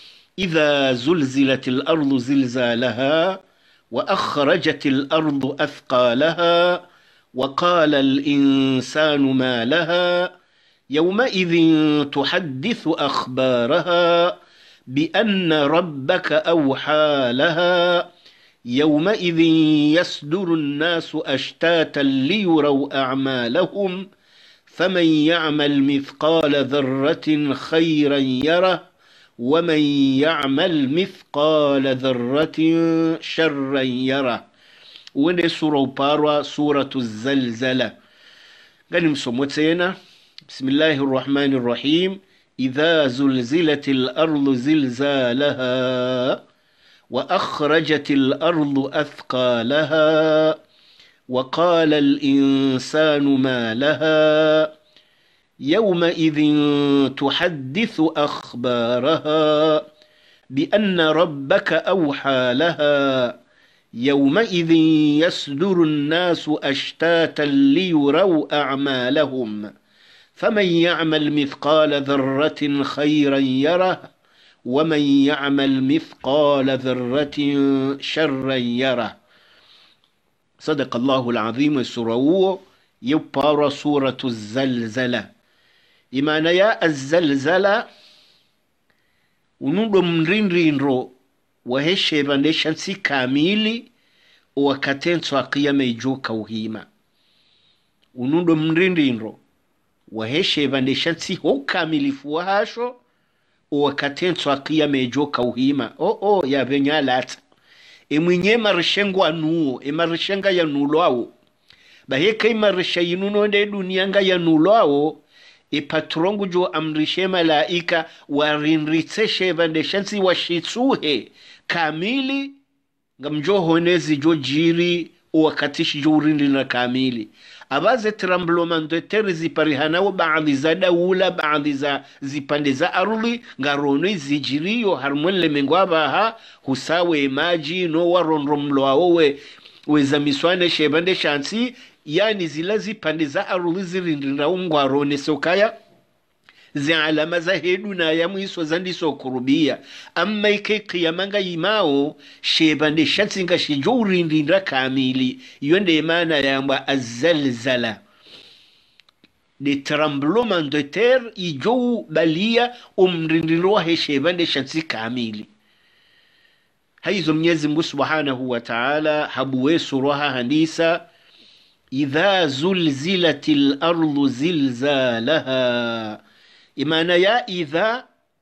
إذا زلزلت الأرض زلزالها وأخرجت الأرض أثقالها وقال الإنسان ما لها يومئذ تحدث أخبارها بأن ربك أوحى لها يومئذ يصدر الناس أشتاتا ليروا أعمالهم فمن يعمل مثقال ذرة خيرا يره ومن يعمل مثقال ذرة شرا يره. وين سورة باروا سورة الزلزلة قال مسموتينا. بسم الله الرحمن الرحيم. إذا زلزلت الأرض زلزالها وأخرجت الأرض أثقالها وقال الإنسان ما لها يومئذ تحدث أخبارها بأن ربك أوحى لها يومئذ يصدر الناس أشتاتا ليروا أعمالهم فمن يعمل مثقال ذرة خيرا يره ومن يعمل مثقال ذرة شرا يره. صدق الله العظيم. سورة يبارا سورة الزلزلة. imana ya azzalzala unundo mrinrinro waheshe bandesha nsi kamili wakatenso akiyama ijuka uhima. unundo mrinrinro waheshe bandesha nsi ho kamilifu wahasho wakatenswa kiyama ejoka uhima ya venyalata mwenye marishengo anuo marishenga ya nulwao baheka marisha yinuno nde dunianga ya nulwao patrongu jo amrishe malaika warinritseshe vande shansi washitsuhe kamili ngamjo honezi jo jiri wakatishi jo urindina kamili abaze tremblement de terre ziparihanao baadhi za daula baadhi za zipande za aruli ngaroni zijiriyo harmwele mengwabaha husawe maji no waronromlo weza miswane shebande shansi yani zila zipande za aruli zirindira ungwarone sokaya zi alama za hedu na ya mwiso zandiso kurubia amma ike qiyamanga yimao shebande shansi nga shijo urindira kamili yonde mana yamba azalzala de tremblement de terre ijo balia umrindiro he shebande shansi kamili haizo Mwenyezi Mungu Subhanahu wa Ta'ala habuwe suraha handisa idha zulzilatil ardu zilzalaha imana ya idha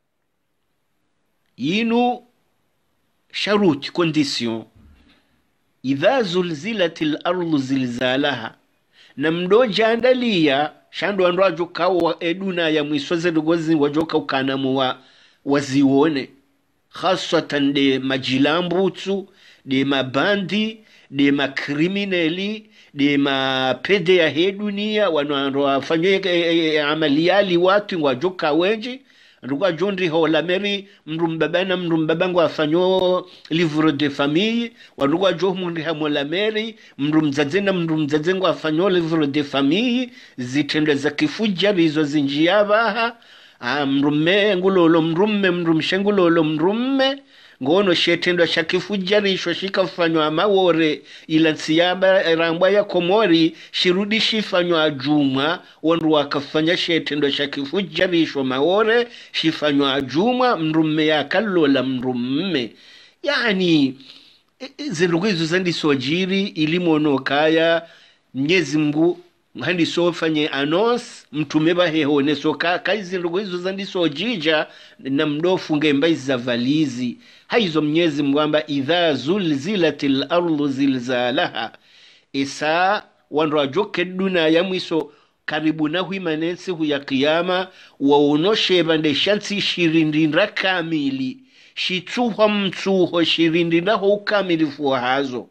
yinu sharut condition idha zulzilatil ardu zilzalaha na mdoja andalia shando andwajo kawo eduna ya mwisoze dogozi wajoka ukanamu wazione khasatan de majilambutsu de mabandi de makrimineli de mapede ya hedunia wafanye amaliyali watu wajoka wenji nduga jondri hola meri mrumbabanga wafanyo livre de famille waruga jo mundi hamola meri mrumzazenga wafanyo livre de famille zitende za kifuja rizo zinjiabaha mrumme ngulolo mrumshengulolo mrumme ngono shetendo shakifujarisho shikafanywa mawore ila nsiyaba rangwa ya komori shirudi shifanywa juma wandu wakafanya shetendo shakifujarisho mawore shifanywa juma mrumme ya kalola mrumme yani zindugizo zandi sojiri ilimono kaya Mwenyezi Mungu handi sofanye anos mtumeba hehone soka kaizi ndugu hizo zandi sojija na mdofu ngemba za valizi haizo Mwenyezi Mungu idha zulzilatil ardu zilzalaha isa wanrajoke duna ya mwiso karibu na huimanensi huya kiyama waonoshe bande shansi shirindindra kamili shituha mtuho shirindindra ho kamilifu hazo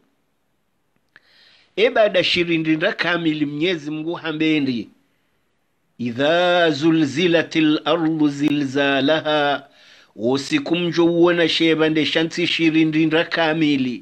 baada shirindindra kamili Mwenyezi Mungu hambendi idha zulzilatil ardu zilzalaha usikumjo uona shebande shansi shirindindra kamili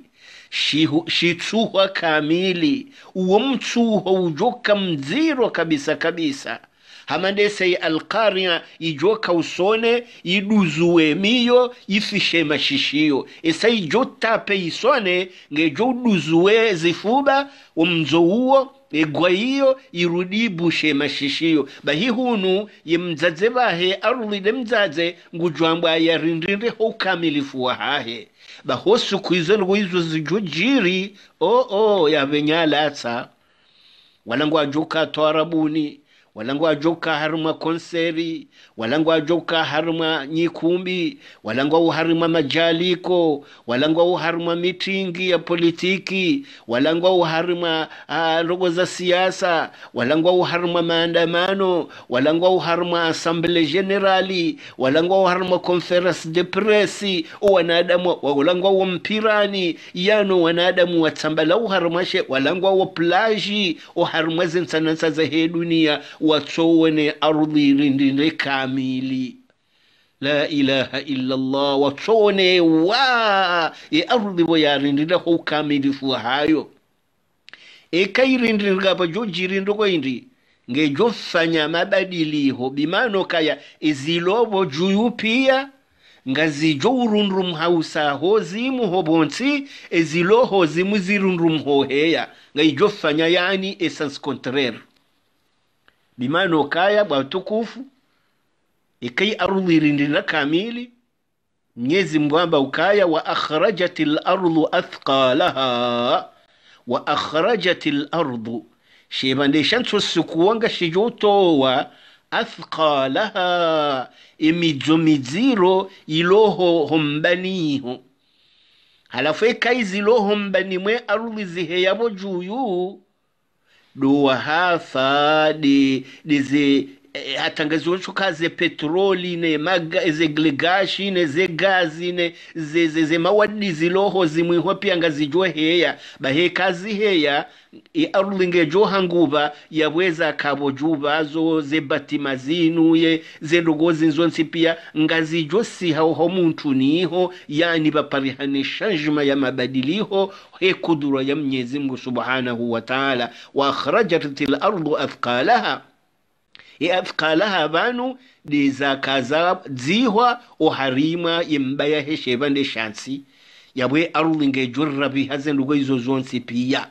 shituha kamili uo mtuho ujoka mziro kabisa kabisa hamande say alqariya ijoka usone iduzuwe miyo ifishe mashishio esai jota pe isone ngejo duzuwe zifuba umzo huo egwaiyo irudi bushe mashishio bahi hunu yemzaze bahe aruli demzaze ngujwamba yarindinde ho kamilifu wahahe bahosu kuizo nguizo zijojiri ya venyalatsa walangu ajoka twarabuni walangu ajoka haruma konseri walangu ajoka haruma nyikumbi walangu haruma majaliko walangu haruma mitingi ya politiki walangu haruma rogo za siasa walangu haruma maandamano walangu haruma assemblée generali walangu haruma conference de presse wanadamu walangu mpirani yano wanadamu watambala harumashe walangu plage haruma zinsanansa za dunia watsoone ardhi rindinde kamili la ilaha illa Allah watsoone ardhi boyarindinde ho kamili fu hayo kairindinde gaba jojirindo ko indi ngejo fanya mabadiliho bimano kaya izilobo juyu pia ngazijo urundrum hausa hozimu hobonsi eziloho zimu zirundrum hoheya ngaijo fanya yani essence contraire bimano kaya batukufu ikai ardhi rindina kamili Mwenyezi Mungu ukaya wa akhrajatil ardu athqalaha wa akhrajatil ardu shebande shantu sukuwanga shijotowa athqalaha imijomiziro iloho hombaniho halafu ekaizi lo hombani mwe ardhi ziheyabo juyu do hafa de hatangazo chokaze petroli ne ze glegashi ne ze gazi ne ze mawadi ziloho zimwiho pia ngazijwe heya bahe kazi heya ardhi ngejo hanguba yaweza kabojuba zo ze batimazinu ye ze ndogozi nzonsi pia ngazijwe si ho muntu niho yani baparihane changement ya mabadiliho he kudura ya Mwenyezi Mungu Subhanahu wa Ta'ala wa akhrajatil ardu athqalaha athqalaha banu diza kaza dzihwa oharima yimbaya heshebande shansi yabwe ardhi ngejurra biha zendugo izo zonsi pia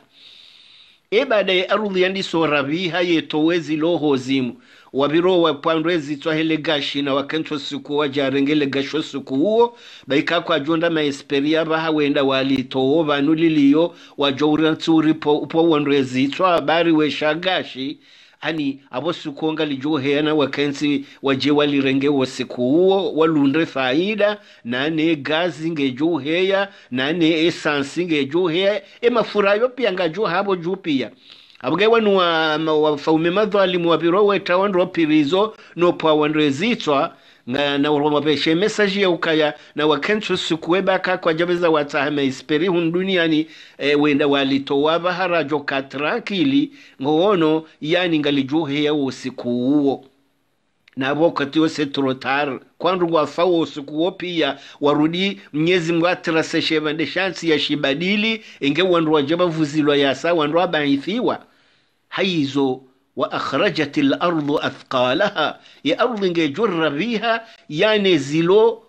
baada ya ardhi yandiso rabiha yetowezi loho zimu wabiro wa pandwezi twahele gashi na wakentwa siku wajarengele gasho siku huo baika kwa jonda maesperia baha wenda walitoho vanuliliyo wajowura tsuripo upo wandwezi twa bari we shagashi ani abosu konga lijoheana wakensi waje walirenge wasiku huo walundre faida nane gazi ngejoheya nane essence ngejoheya mafurayo pia ngajo habo jupia abwe wanu wa faume madhalimu wabiro weta wandro pirizo no pa wandrezitwa na wapeshe message ya ukaya na wakensu sikuweba kwa jabeza watahame isperi hunduniani wenda walitowa baharajo katrakili ngono yani ngalijuhe ya usiku huo na wakati wose trotar kwandu wafawo usiku huo pia warudi Mwenyezi Mungu atraseshe de shansi ya shibadili inge wandu wajaba vuzilwa yasa wandu wabaithiwa haizo وأخرجت الأرض أثقالها يا أرض نجر بيها يعني زلو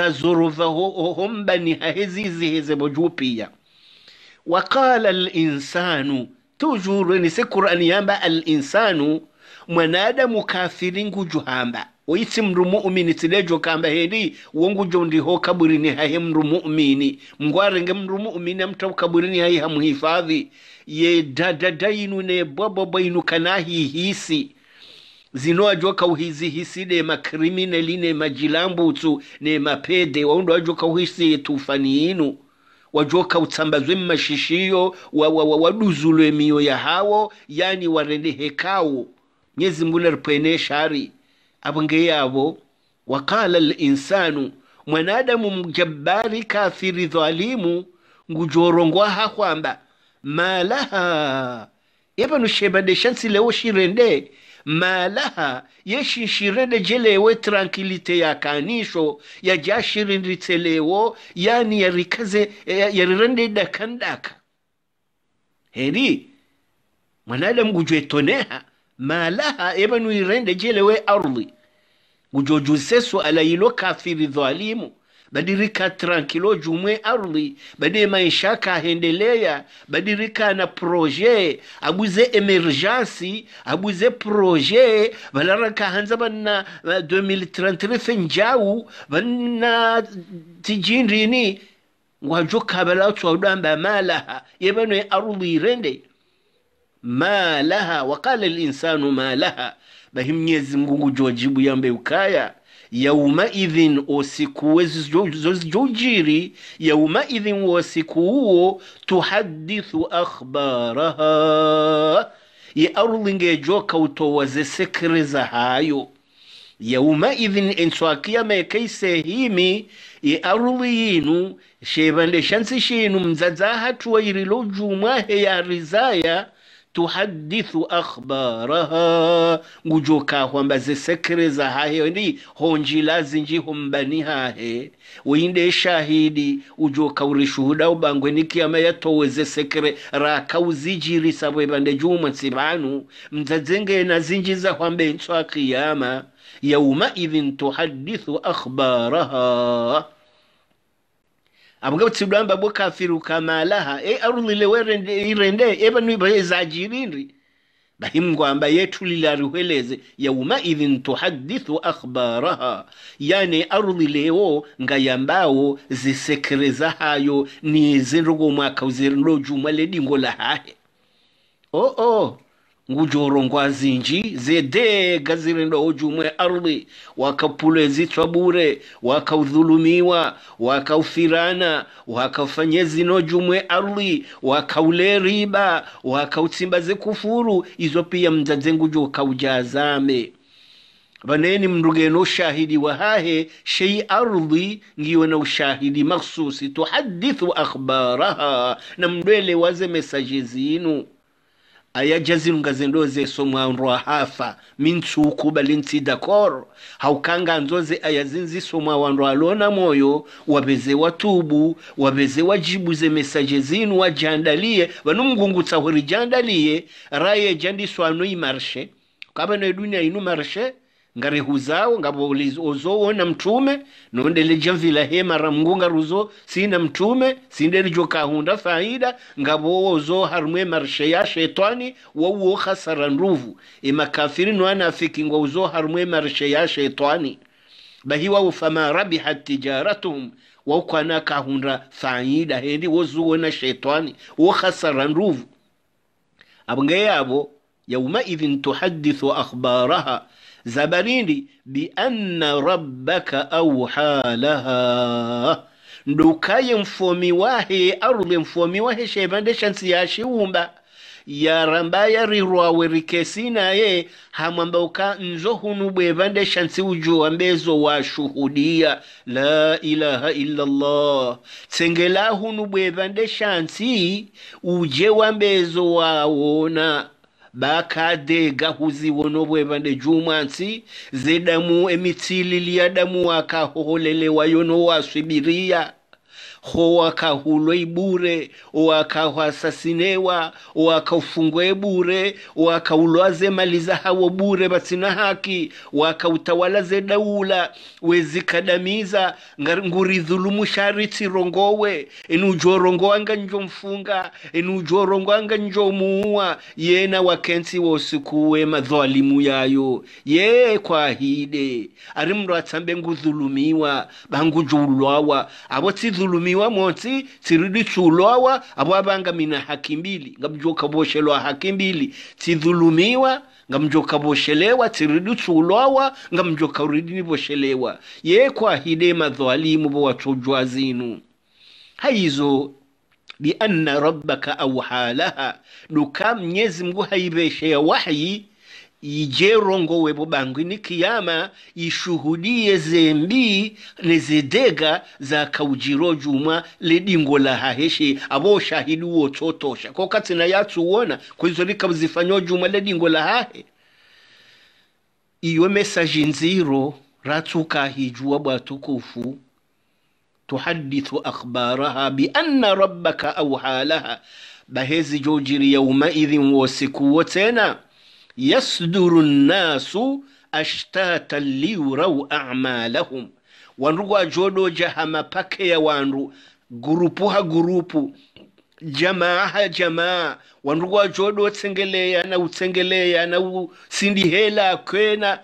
زازرفهم بني هزيزه بجوبية وقال الإنسان تجور نسكر أن ينبع الإنسان منادى مكافرين جهامبا ويسمر مؤمن تلجو كامبا هدي وانجو جوندي هو كبريني هاي مر مؤمني مغارنج مر مؤمن امتو كبريني هاي هم هفاذي ye dadadainu ne bobobainu kanahi hisi zinoa joka uhizi hisi ne makriminali ne majilambu tu ne mapede waundo wajoka uhisi tufani inu wajoka utambazwe mashishiyo waduzulwe miyo ya hawo yani warende hekao Mwenyezi Mungu ripene shari abange yabo wakala al-insanu mwanadamu mjabari kafiri dhalimu ngujorongwa hakwamba malaha yeba nushebade shansi leo shirende malaha yeshi shirende jelewe tranquilite ya kanisho ya jashirindite leo yani yarikaze yarirende dakandaka heri mwanadamu gujwetoneha malaha yeba nuirende jelewe ardhi gujojusesu ala ilo kafiri dhalimu badirika tranquilo jumwe ardhi bade maisha kaendelea badirika na projet abuze emergency abuze projet balaraka hanza bana 2033 fenjau bana tijindini wajoka bala twudamba malaha yebano ardhi rende malaha waqala al-insanu malaha bahim Mwenyezi Mungu jojibu yambe ukaya yauma idhin osiku zojiri yauma idhin osiku tuhadithu akhbaraha ya ardhi ngejoka utowaze sekreza hayo yauma idhin enswakia mekaise himi ya ardhi yinu shebande shansi shinu mzazaha tuwairilo juma ya rizaya tuhadithu akhbaraha ngujoka kwamba zesekreza hayo ndi honjila zinji humbani hahe winde shahidi ujoka urishuhuda ubangwe nikiyama yatoweze sekre raka uzijiri sabwe bande juma sibanu mzazenge na zinji za kwambe nswa kiyama yauma idhin tuhadithu akhbaraha abugabo tsidamba bo kafiru kamalaha ardhi lewerende irende eba niba zajirindi bahimgwamba yetu lilaruheleze yauma idhin tuhadithu akhbaraha yani ardhi leo ngayambao zisekreza hayo ni zinrugo mwaka uzirndo juma ledingo la hahe ngujorongwa zinji zedega zirendo ujumwe ardhi wakapule zitwa bure wakaudhulumiwa wakaufirana wakafanye zino jumwe ardhi wakaule riba wakautimba kufuru izo pia mzaze ngujo kaujazame vaneni mrugeno shahidi wa hahe shay ardhi ngiyo na ushahidi maksusi tuhadithu akhbaraha na mdwele waze mesaje zinu aya jazinu ngazendoze somwa hafa minsuku balinti dakor haukanga nzoze aya zinzi somwa wanro alona moyo wabeze watubu wabeze wajibu ze mesaje zinu wajandalie vanumgungu tsahuri jandalie raye jandiswa anu marshe kaba na dunia inu marshe ngari huzao ngabo ozo na mtume nondele javila hema ramngunga ruzo sina mtume sindeli joka hunda faida ngabo ozo harmwe marshe ya shetani wawo khasara nruvu makafiri no anafiki ngo ozo harmwe marshe ya shetani bahiwa ufama rabihat tijaratuhum wakana kahunda faida hendi wozo na shetani wo khasara nruvu abnge yabo yauma idhin tuhaddithu akhbaraha zabarindi bi anna rabbaka awha laha ndukaye mfomi wahe arule mfomi wahe shebande shansi ya shiumba ya rambaya rirwawe rikesina ye hamamba uka nzohunu bwevande shansi ujo ambezo wa shuhudia la ilaha illa Allah tsengela hunu bwevande shansi uje wambezo waona bakadega huziwono bwevande jumansi zedamu emitili ya damu wakaholelewa yono waswibiria ho wakahulo ibure wakahasasinewa wakaufungwe bure wakaulwaze maliza hawo bure batina haki wakautawala zedaula wezikadamiza nguri dhulumu shariti rongowe enujorongoanga njo mfunga enujorongoanga njo muua yena wakensi wosikuwe madhalimu yayo ye kwa hide arimro atambe ngudhulumiwa bangujulwawa abo tidhulumiwa moti tiridi chulwawa abo abanga mina hakimbili ngabjoka boshelwa hakimbili tidhulumiwa ngamjoka boshelewa tiridi chulwawa ngamjoka uridi boshelewa ye kwa hide madhalimu bo watujwa zinu haizo bi anna rabbaka awha laha dukam Mwenyezi Mungu haibeshe ya wahyi ijerongo webo bangu ni kiyama ishuhudie zembi nezedega za kaujiro juma ledingo la haheshi abo shahidi wototosha kwa kati na yatu uona kwa hizo lika zifanyo juma ledingo la hahe iyo mesaji nziro ratuka hijua batukufu tuhadithu akhbaraha bi anna rabbaka awha laha bahezi jojiri yauma idhin wosiku wotena yasduru nasu ashtata liyuraw a'malahum wanrugwa jodo jahama pake ya wanru gurupu jamaa wanrugwa jodo tsengeleya na sindi hela kwena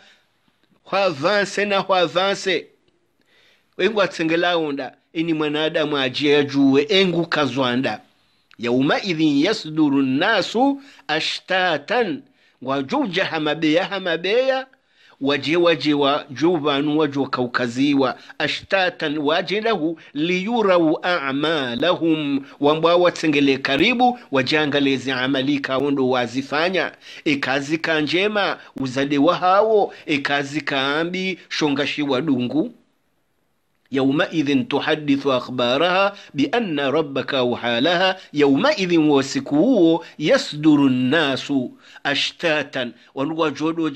hwavanse wengu atsengela onda ini mwanadamu ajia juwe engu kazwanda yauma idhin yasduru nasu ashtatan wajuja hamabeya wajewa jubanu wajo kaukaziwa ashtatan wajilahu liyuraw a'malahum wamba watsengele karibu wajangalezi amalika wondo wazifanya ekazi kanjema uzade wahao ekazi kaambi shongashi wadungu يومئذ تحدث أخبارها بأن ربك أوحى لها يومئذ وسكوه يصدر الناس أشتاتا ونوجدوا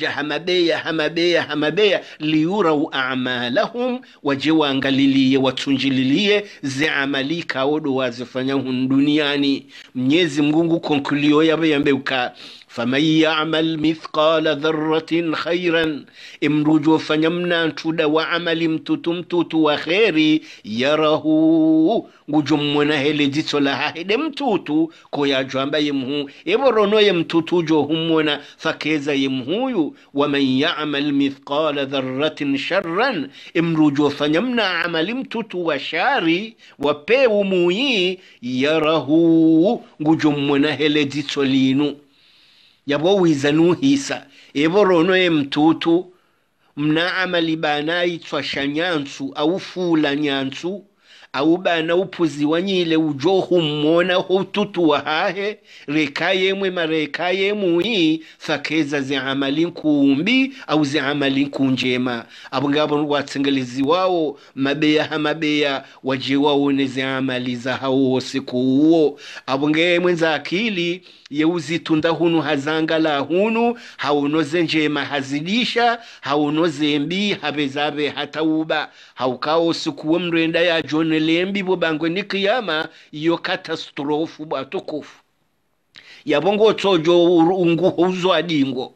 همبيا ليروا أعمالهم وجوانغاليلية وتنجليلية زعمالي كاودو وازفانيهم دنياني Mwenyezi Mungu konkulio yabeyambeuka فمن يعمل مثقال ذرة خيرا امرجو فنمنا نتودا وعمل متوتو وخيري يره ngujumuna hele jito la hahide mtutu koya jwamba yemhu eborono yemtutu jo humuna fakeza yemhuyu waman ya'mal mithqala dharratin sharran imrujo fanyamna amali mtutu wa shari wapewu muyi yarahu ngujumuna hele jito linu yabo wizanu hisa eborono mtutu mna amali bana itwa shanyansu au fula nyansu au bana upuzi wanyile ujohu mmona hututu wa hahe rekaye mwe marekaye muhi fakeza zi amali kumbi au zi amali kunjema abungabo watsengelizi wao mabeya waje waone zi amali za hao siku huo abunge mwenza akili yeuzitunda hunu hazangala hunu haunoze njema hazidisha haunoze mbi habezabe hatauba haukao siku mrenda ya John lembi bobangwe ni kiyama iyo katastrofu batukufu yabongo tojo ungu huzo adingo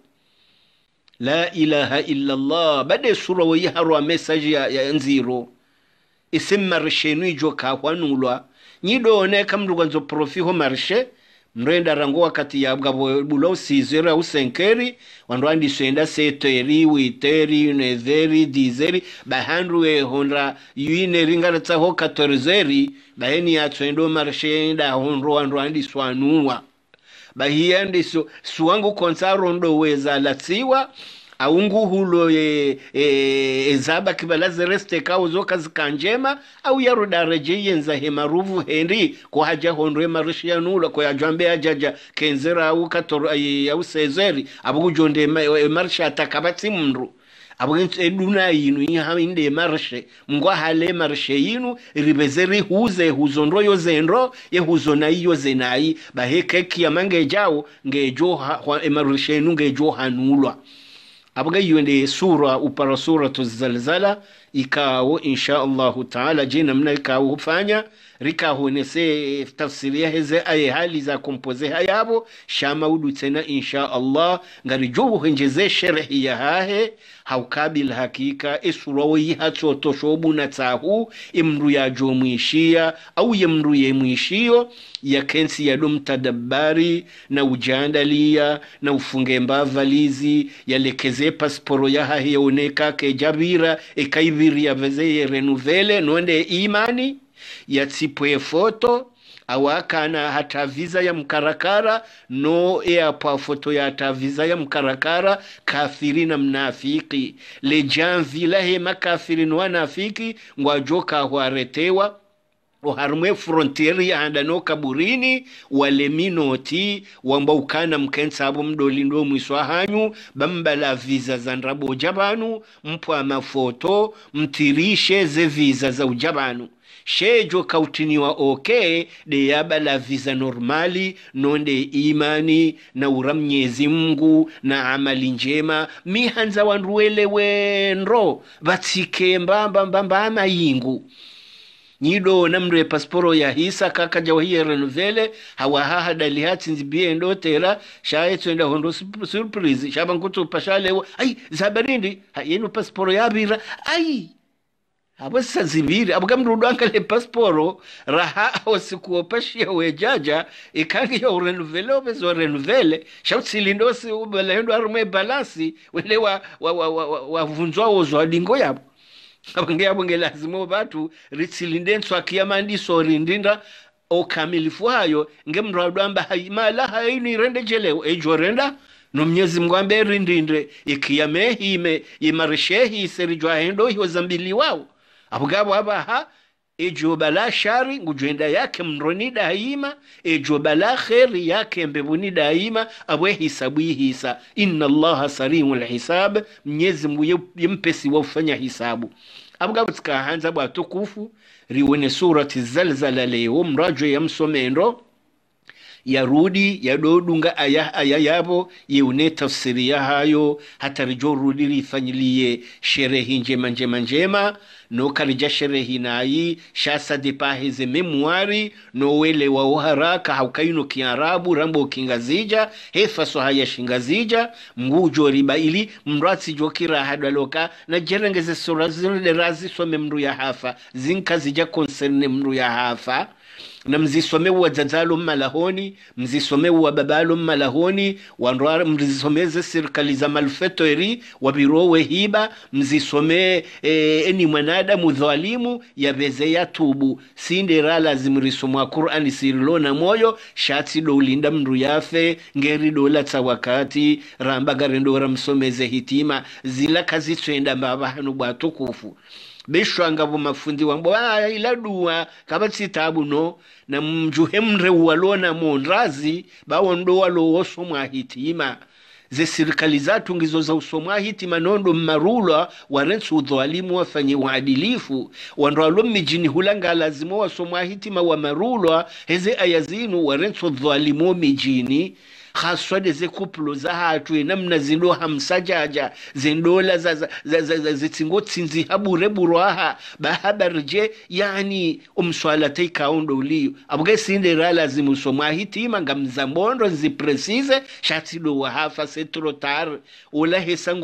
la ilaha illa Allah bade sura wa yiharwa message ya nziro isim reshenu ijo kahwanulwa nyidone kamruganzo profi ho marshe mrenda rango wakati ya bulo sizera au senkeri wanduandi suenda seteri witeri nezeri dizeri bahandru honra yuine ringana tsaho katorzeri baheni ya tsendo marshenda honro wanduandi swanua bahiyandi suwangu konsaro ndo weza latsiwa aungu hulo ezaba kibalaze reste kao zoka zikanjema au yaruda reje yenza hemaruvu hendi kwa haja hondwe marishia nula kwa ajambe ajaja kenzera au katoro au sezeri abugu jonde marisha atakabati mndu abugu eduna yinu inde marishe mngwa hale marishe yinu ribezeri huzo yo zendro ye huzo na iyo zenai baheke kia mange jao ngejo marishe yinu ngejo hanulwa abuga yuende sura upara sura tuzalzala ikawo insha Allah taala jina mna ikawo fanya rikaho nese tafsiria heze ay hali za kompoze hayabo shama udu tena insha Allah ngari jobu henjeze sharhi ya hahe haukabil hakika isura wi hatso toshobu na tahu imru ya jomwishia au yemru yemwishio ya kensi ya dum tadabbari na ujandalia na ufunge mbavalizi yalekeze pasporo ya hahe oneka ke jabira ekaiviri ya veze renuvele noende imani ya tsipwe foto awakana hata visa ya mkarakara no pa foto ya hata visa ya mkarakara kafiri na mnafiki lejanvi lahe makafiri na wanafiki ngwajoka huaretewa oharumwe frontieri ya handano kaburini wale minoti wamba ukana mkensa abu mdolindo mwiswa hanyu bambala visa za nrabo ujabanu mpwa mafoto mtirishe ze visa za ujabanu shejo kautiniwa okay de yabala visa normali nonde imani na uramnyezi Mungu na amali njema mihanza wanruele wenro batsike mbamba amayingu nido namre pasporo ya hisa kaka jawahiye renovele hawahaha dalihati nzibie ndotera shaye tuenda hondo surprise shabankutu pashale ay zabarindi yenu pasporo ya bira ay abasa zibiri abugamrudu ankale pasporo raha wasikuwa pashia wejaja ikangi ya urenovele obezo renovele shautsilindosi ubelendo arume balasi wele wavunzwa ozo adingo yabo abunge lazima batu ritsilindenswa kiyamandi sorindinda okamilifu hayo ngemrwadamba hayimala hayini rende jeleo ejorenda no Mwenyezi Mungu ambe rindinde ikiyamehime imarishehi serijwa hendo hiyo zambili wao abugabo abaha ejobala shari ngujenda yake mroni daima ejobala khairi yake mbebuni daima abwe hisabu hisa inna Allah sari'ul hisab Mwenyezi Mungu yempesi wa ufanya hisabu abugabo tsikahanza bwatukufu riwene surati zalzala leo mrajo yamsomendo yarudi yadodunga aya yabo yeune tafsiri ya hayo hata rijo rudi rifanyilie sherehi njema no karija sherehi nayi shasa depaheze memoari no wele wa uharaka haukaino kiarabu rambo kingazija hefaso haya shingazija mgujo riba ili mratsi jokira hadaloka na jerengeze sura zile razi some mru ya hafa zinka zija concerne mru ya hafa na mzisome wa zazalo malahoni, mzisome wa babalo malahoni, wanroa mzisomeze serikali za malfetori wabirowe hiba, mzisome eni mwanadamu dhalimu ya beze ya tubu. Sindera lazim risomwa Qur'ani sirilo na moyo shati do ulinda mndu yafe ngeri dola ta wakati ramba garendora msomeze hitima zila kazi twenda mbaba hanu bwatukufu beshwanga bo mafundi wambo ila dua kabati tabu no na mjuhe mre walona monrazi bawondo walo osomwa hitima ze serikali zatu ngizo za usomwa hitima nondo marula warensu udhalimu wafanye uadilifu wanralo mijini hulanga lazima wasomwa hitima wa marula heze ayazinu warensu udhalimu mijini khaswade ze kuplo za hatu namna zilo hamsajaja zendola za zitingotsinzi habure burwaha bahabarje yani umswalatai kaundo uliyo abuge sindera lazima usomwa hitima ngamzambondo nziprecise shatido wahafa setrotar ula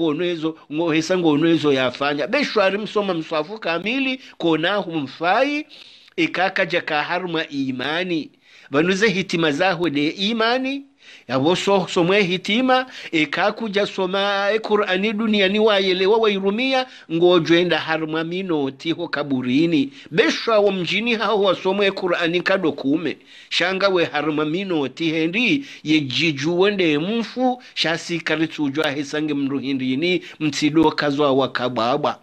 hesangonwezo yafanya beshwari msoma mswafu kamili konahu mfai ikaka jaka harma imani banuze hitima zaho de imani yabo somwe hitima ikakuja soma Qur'ani duniani wayelewa wairumia ngojwenda harma minoti ho kaburini beshwa wa mjini hao wasomwe Qur'ani kadokume shanga we harma minoti hendi yejijuwende mfu shasi karitujwa hesange mruhindini mtido kazwa wakababa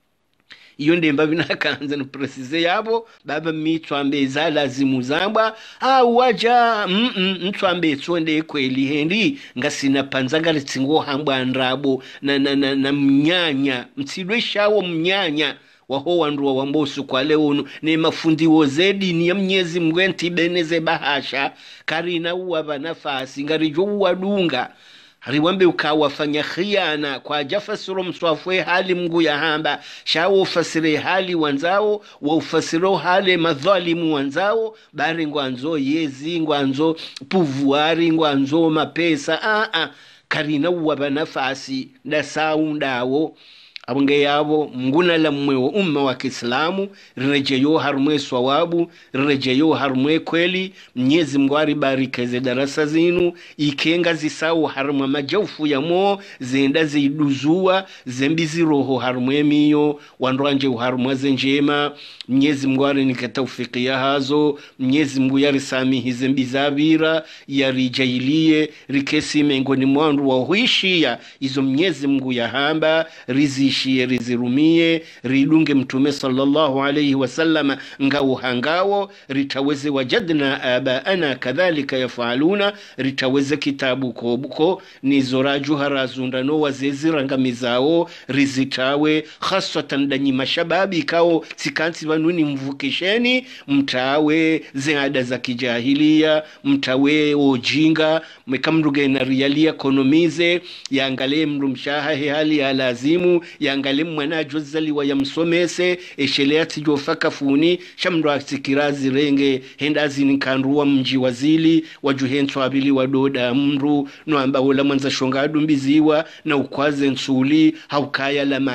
iyo ndemba binakanza no precise yabo baba mitwambe za lazimu zamba waja ntwambe tsonde kweli hendi ngasina panzanga litsingo hambwa ndrabo na mnyanya mtsidwe shawo mnyanya waho wanduwa wambosu kwa leo ne mafundi wozedi ni mnyezi mgwenti beneze bahasha karina uwa banafasi ngarijo uwadunga hariwambe ukawafanya khiana kwa jafasiro mswafwe hali mngu ya hamba shawo ufasire hali wanzao wa ufasiro hali madhalimu wanzao bari ngwanzo yezi ngwanzo puvuari ngwanzo mapesa karina uwa banafasi na saundawo abunge yabo mnguna la mwewo umma wa Kiislamu rejeyo harumwe swawabu rejeyo harumwe kweli Mwenyezi Mungu aribarikeze darasa zinu ikenga zisau harumwa majaufu ya mo zenda ziduzua zembizi roho harumwe miyo wandwanje harumwa zenjema Mwenyezi Mungu anikataufikia hazo Mwenyezi Mungu yarisamihi zembizabira yarijailie rikesi mengoni mwandu wa huishia izo Mwenyezi Mungu yahamba rizishie rizirumie ridunge mtume sallallahu alayhi wasallam ngao ritaweze wajadna abaana kadhalika yafaluna ritaweze kitabu kobuko nizoraju harazundano wazezirangamizawo rizitawe khasatan danyi mashababi kao sikansi banuni mvukisheni mtawe ziada za kijahilia mtawe ojinga mkamruge na rialia konomize yaangalie mrumshaha hali ya lazimu yaangalimu mwana jozali wa yamsomese esheleati jofaka funi shamdo aksikirazi renge hendazi nikanruwa mji wazili wajuhentu abili wadoda mru no amba ula mwanza shongadu mbiziwa na ukwaze nsuli haukaya la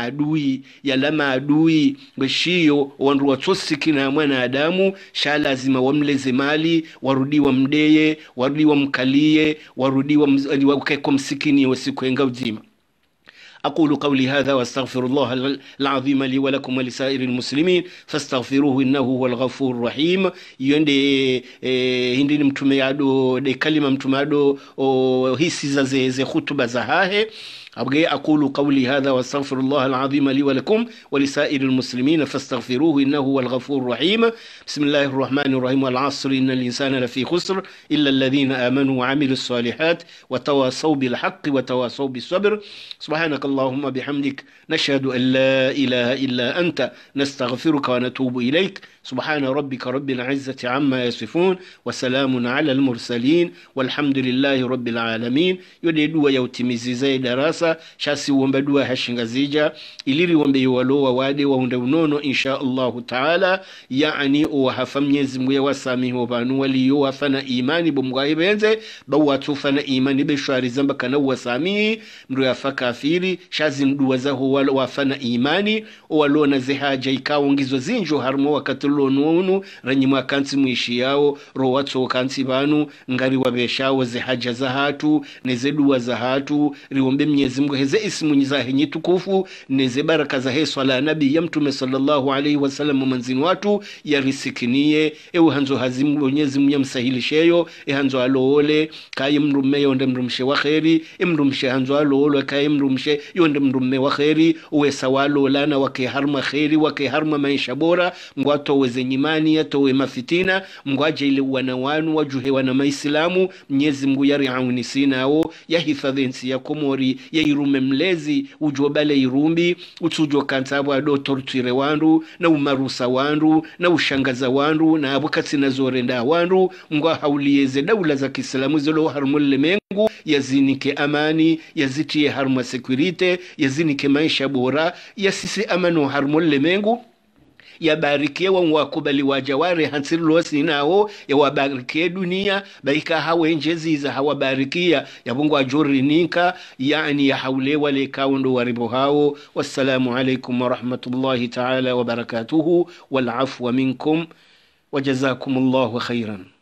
maadui beshiyo wandu watosiki na mwana adamu shalazima wamleze mali warudiwa mdeye warudiwa mkalie warudiwa msikini wasikuenga uzima. أقول قولي هذا واستغفر الله العظيم لي ولكم ولسائر المسلمين فاستغفروه إنه هو الغفور الرحيم يندي هندي متميادو دي كلمة متميادو هيسي زي خطبة زهاه أبغي أقول قولي هذا واستغفر الله العظيم لي ولكم ولسائر المسلمين فاستغفروه إنه هو الغفور الرحيم. بسم الله الرحمن الرحيم. والعصر إن الإنسان لفي خسر إلا الذين آمنوا وعملوا الصالحات وتواصوا بالحق وتواصوا بالصبر. سبحانك اللهم بحمدك نشهد أن لا إله إلا أنت نستغفرك ونتوب إليك. سبحان ربك رب العزة عما يصفون وسلام على المرسلين والحمد لله رب العالمين. يدعو يوتمزي زي دراسة شاسي ومبدوا هشنغزيجا إليري ومبيوالوا وادي وهندونونو إن شاء الله تعالى يعني وحفم يزمي وسامه وبانو وليو وفنا إيماني بمغايبينزي بواتو فنا إيماني بشواري زنبك نو وسامه مدو يفا فيري شازي مدو وزهو وفنا إيماني ولو نزيها جايكا ونجزو زينجو هرمو وكتلو tulonunu ranyi makansi mwishi yao rowatso kansi banu ngari wabeshao ze haja za hatu neze dua za hatu riombe Mwenyezi Mungu heze ismu nyizahe nyitukufu neze baraka za he swala nabi ya mtume sallallahu alaihi wasallam manzini watu ya risikinie hanzo hazimu Mwenyezi Mungu yamsahilisheyo hanzo aloole kaye mrumme yonde mrumshe wa kheri mrumshe hanzo aloole kaye mrumshe yonde mrumme wa kheri uwe sawalo lana wake harma kheri wake harma maisha bora ngwato weze nyimani yatowe mafitina mgwaje ile wanawanu wajuhe wana maislamu Mwenyezi Mungu yariauni sinao ya hifadhensi ya komori ya irume mlezi ujobale irumbi utujo kantabu ado tortire wandu na umarusa wandu na ushangaza wandu na abukati na zorenda wandu mgwa hauliyeze daula za Kiislamu zolo harmule mengu yazinike amani yazitie harma security yazinike maisha bora yasisi amano harmule mengu yabarikie wakubali wajaware hansilu sinao ya wabarikie dunia baika hawe njezi za hawabarikia ya Mungu ajurinika yani ya haule wale kaundo waribu hao. Wassalamu alaikum wa rahmatullahi ta'ala wa barakatuhu wal afwa minkum wa jazakumullahu khairan.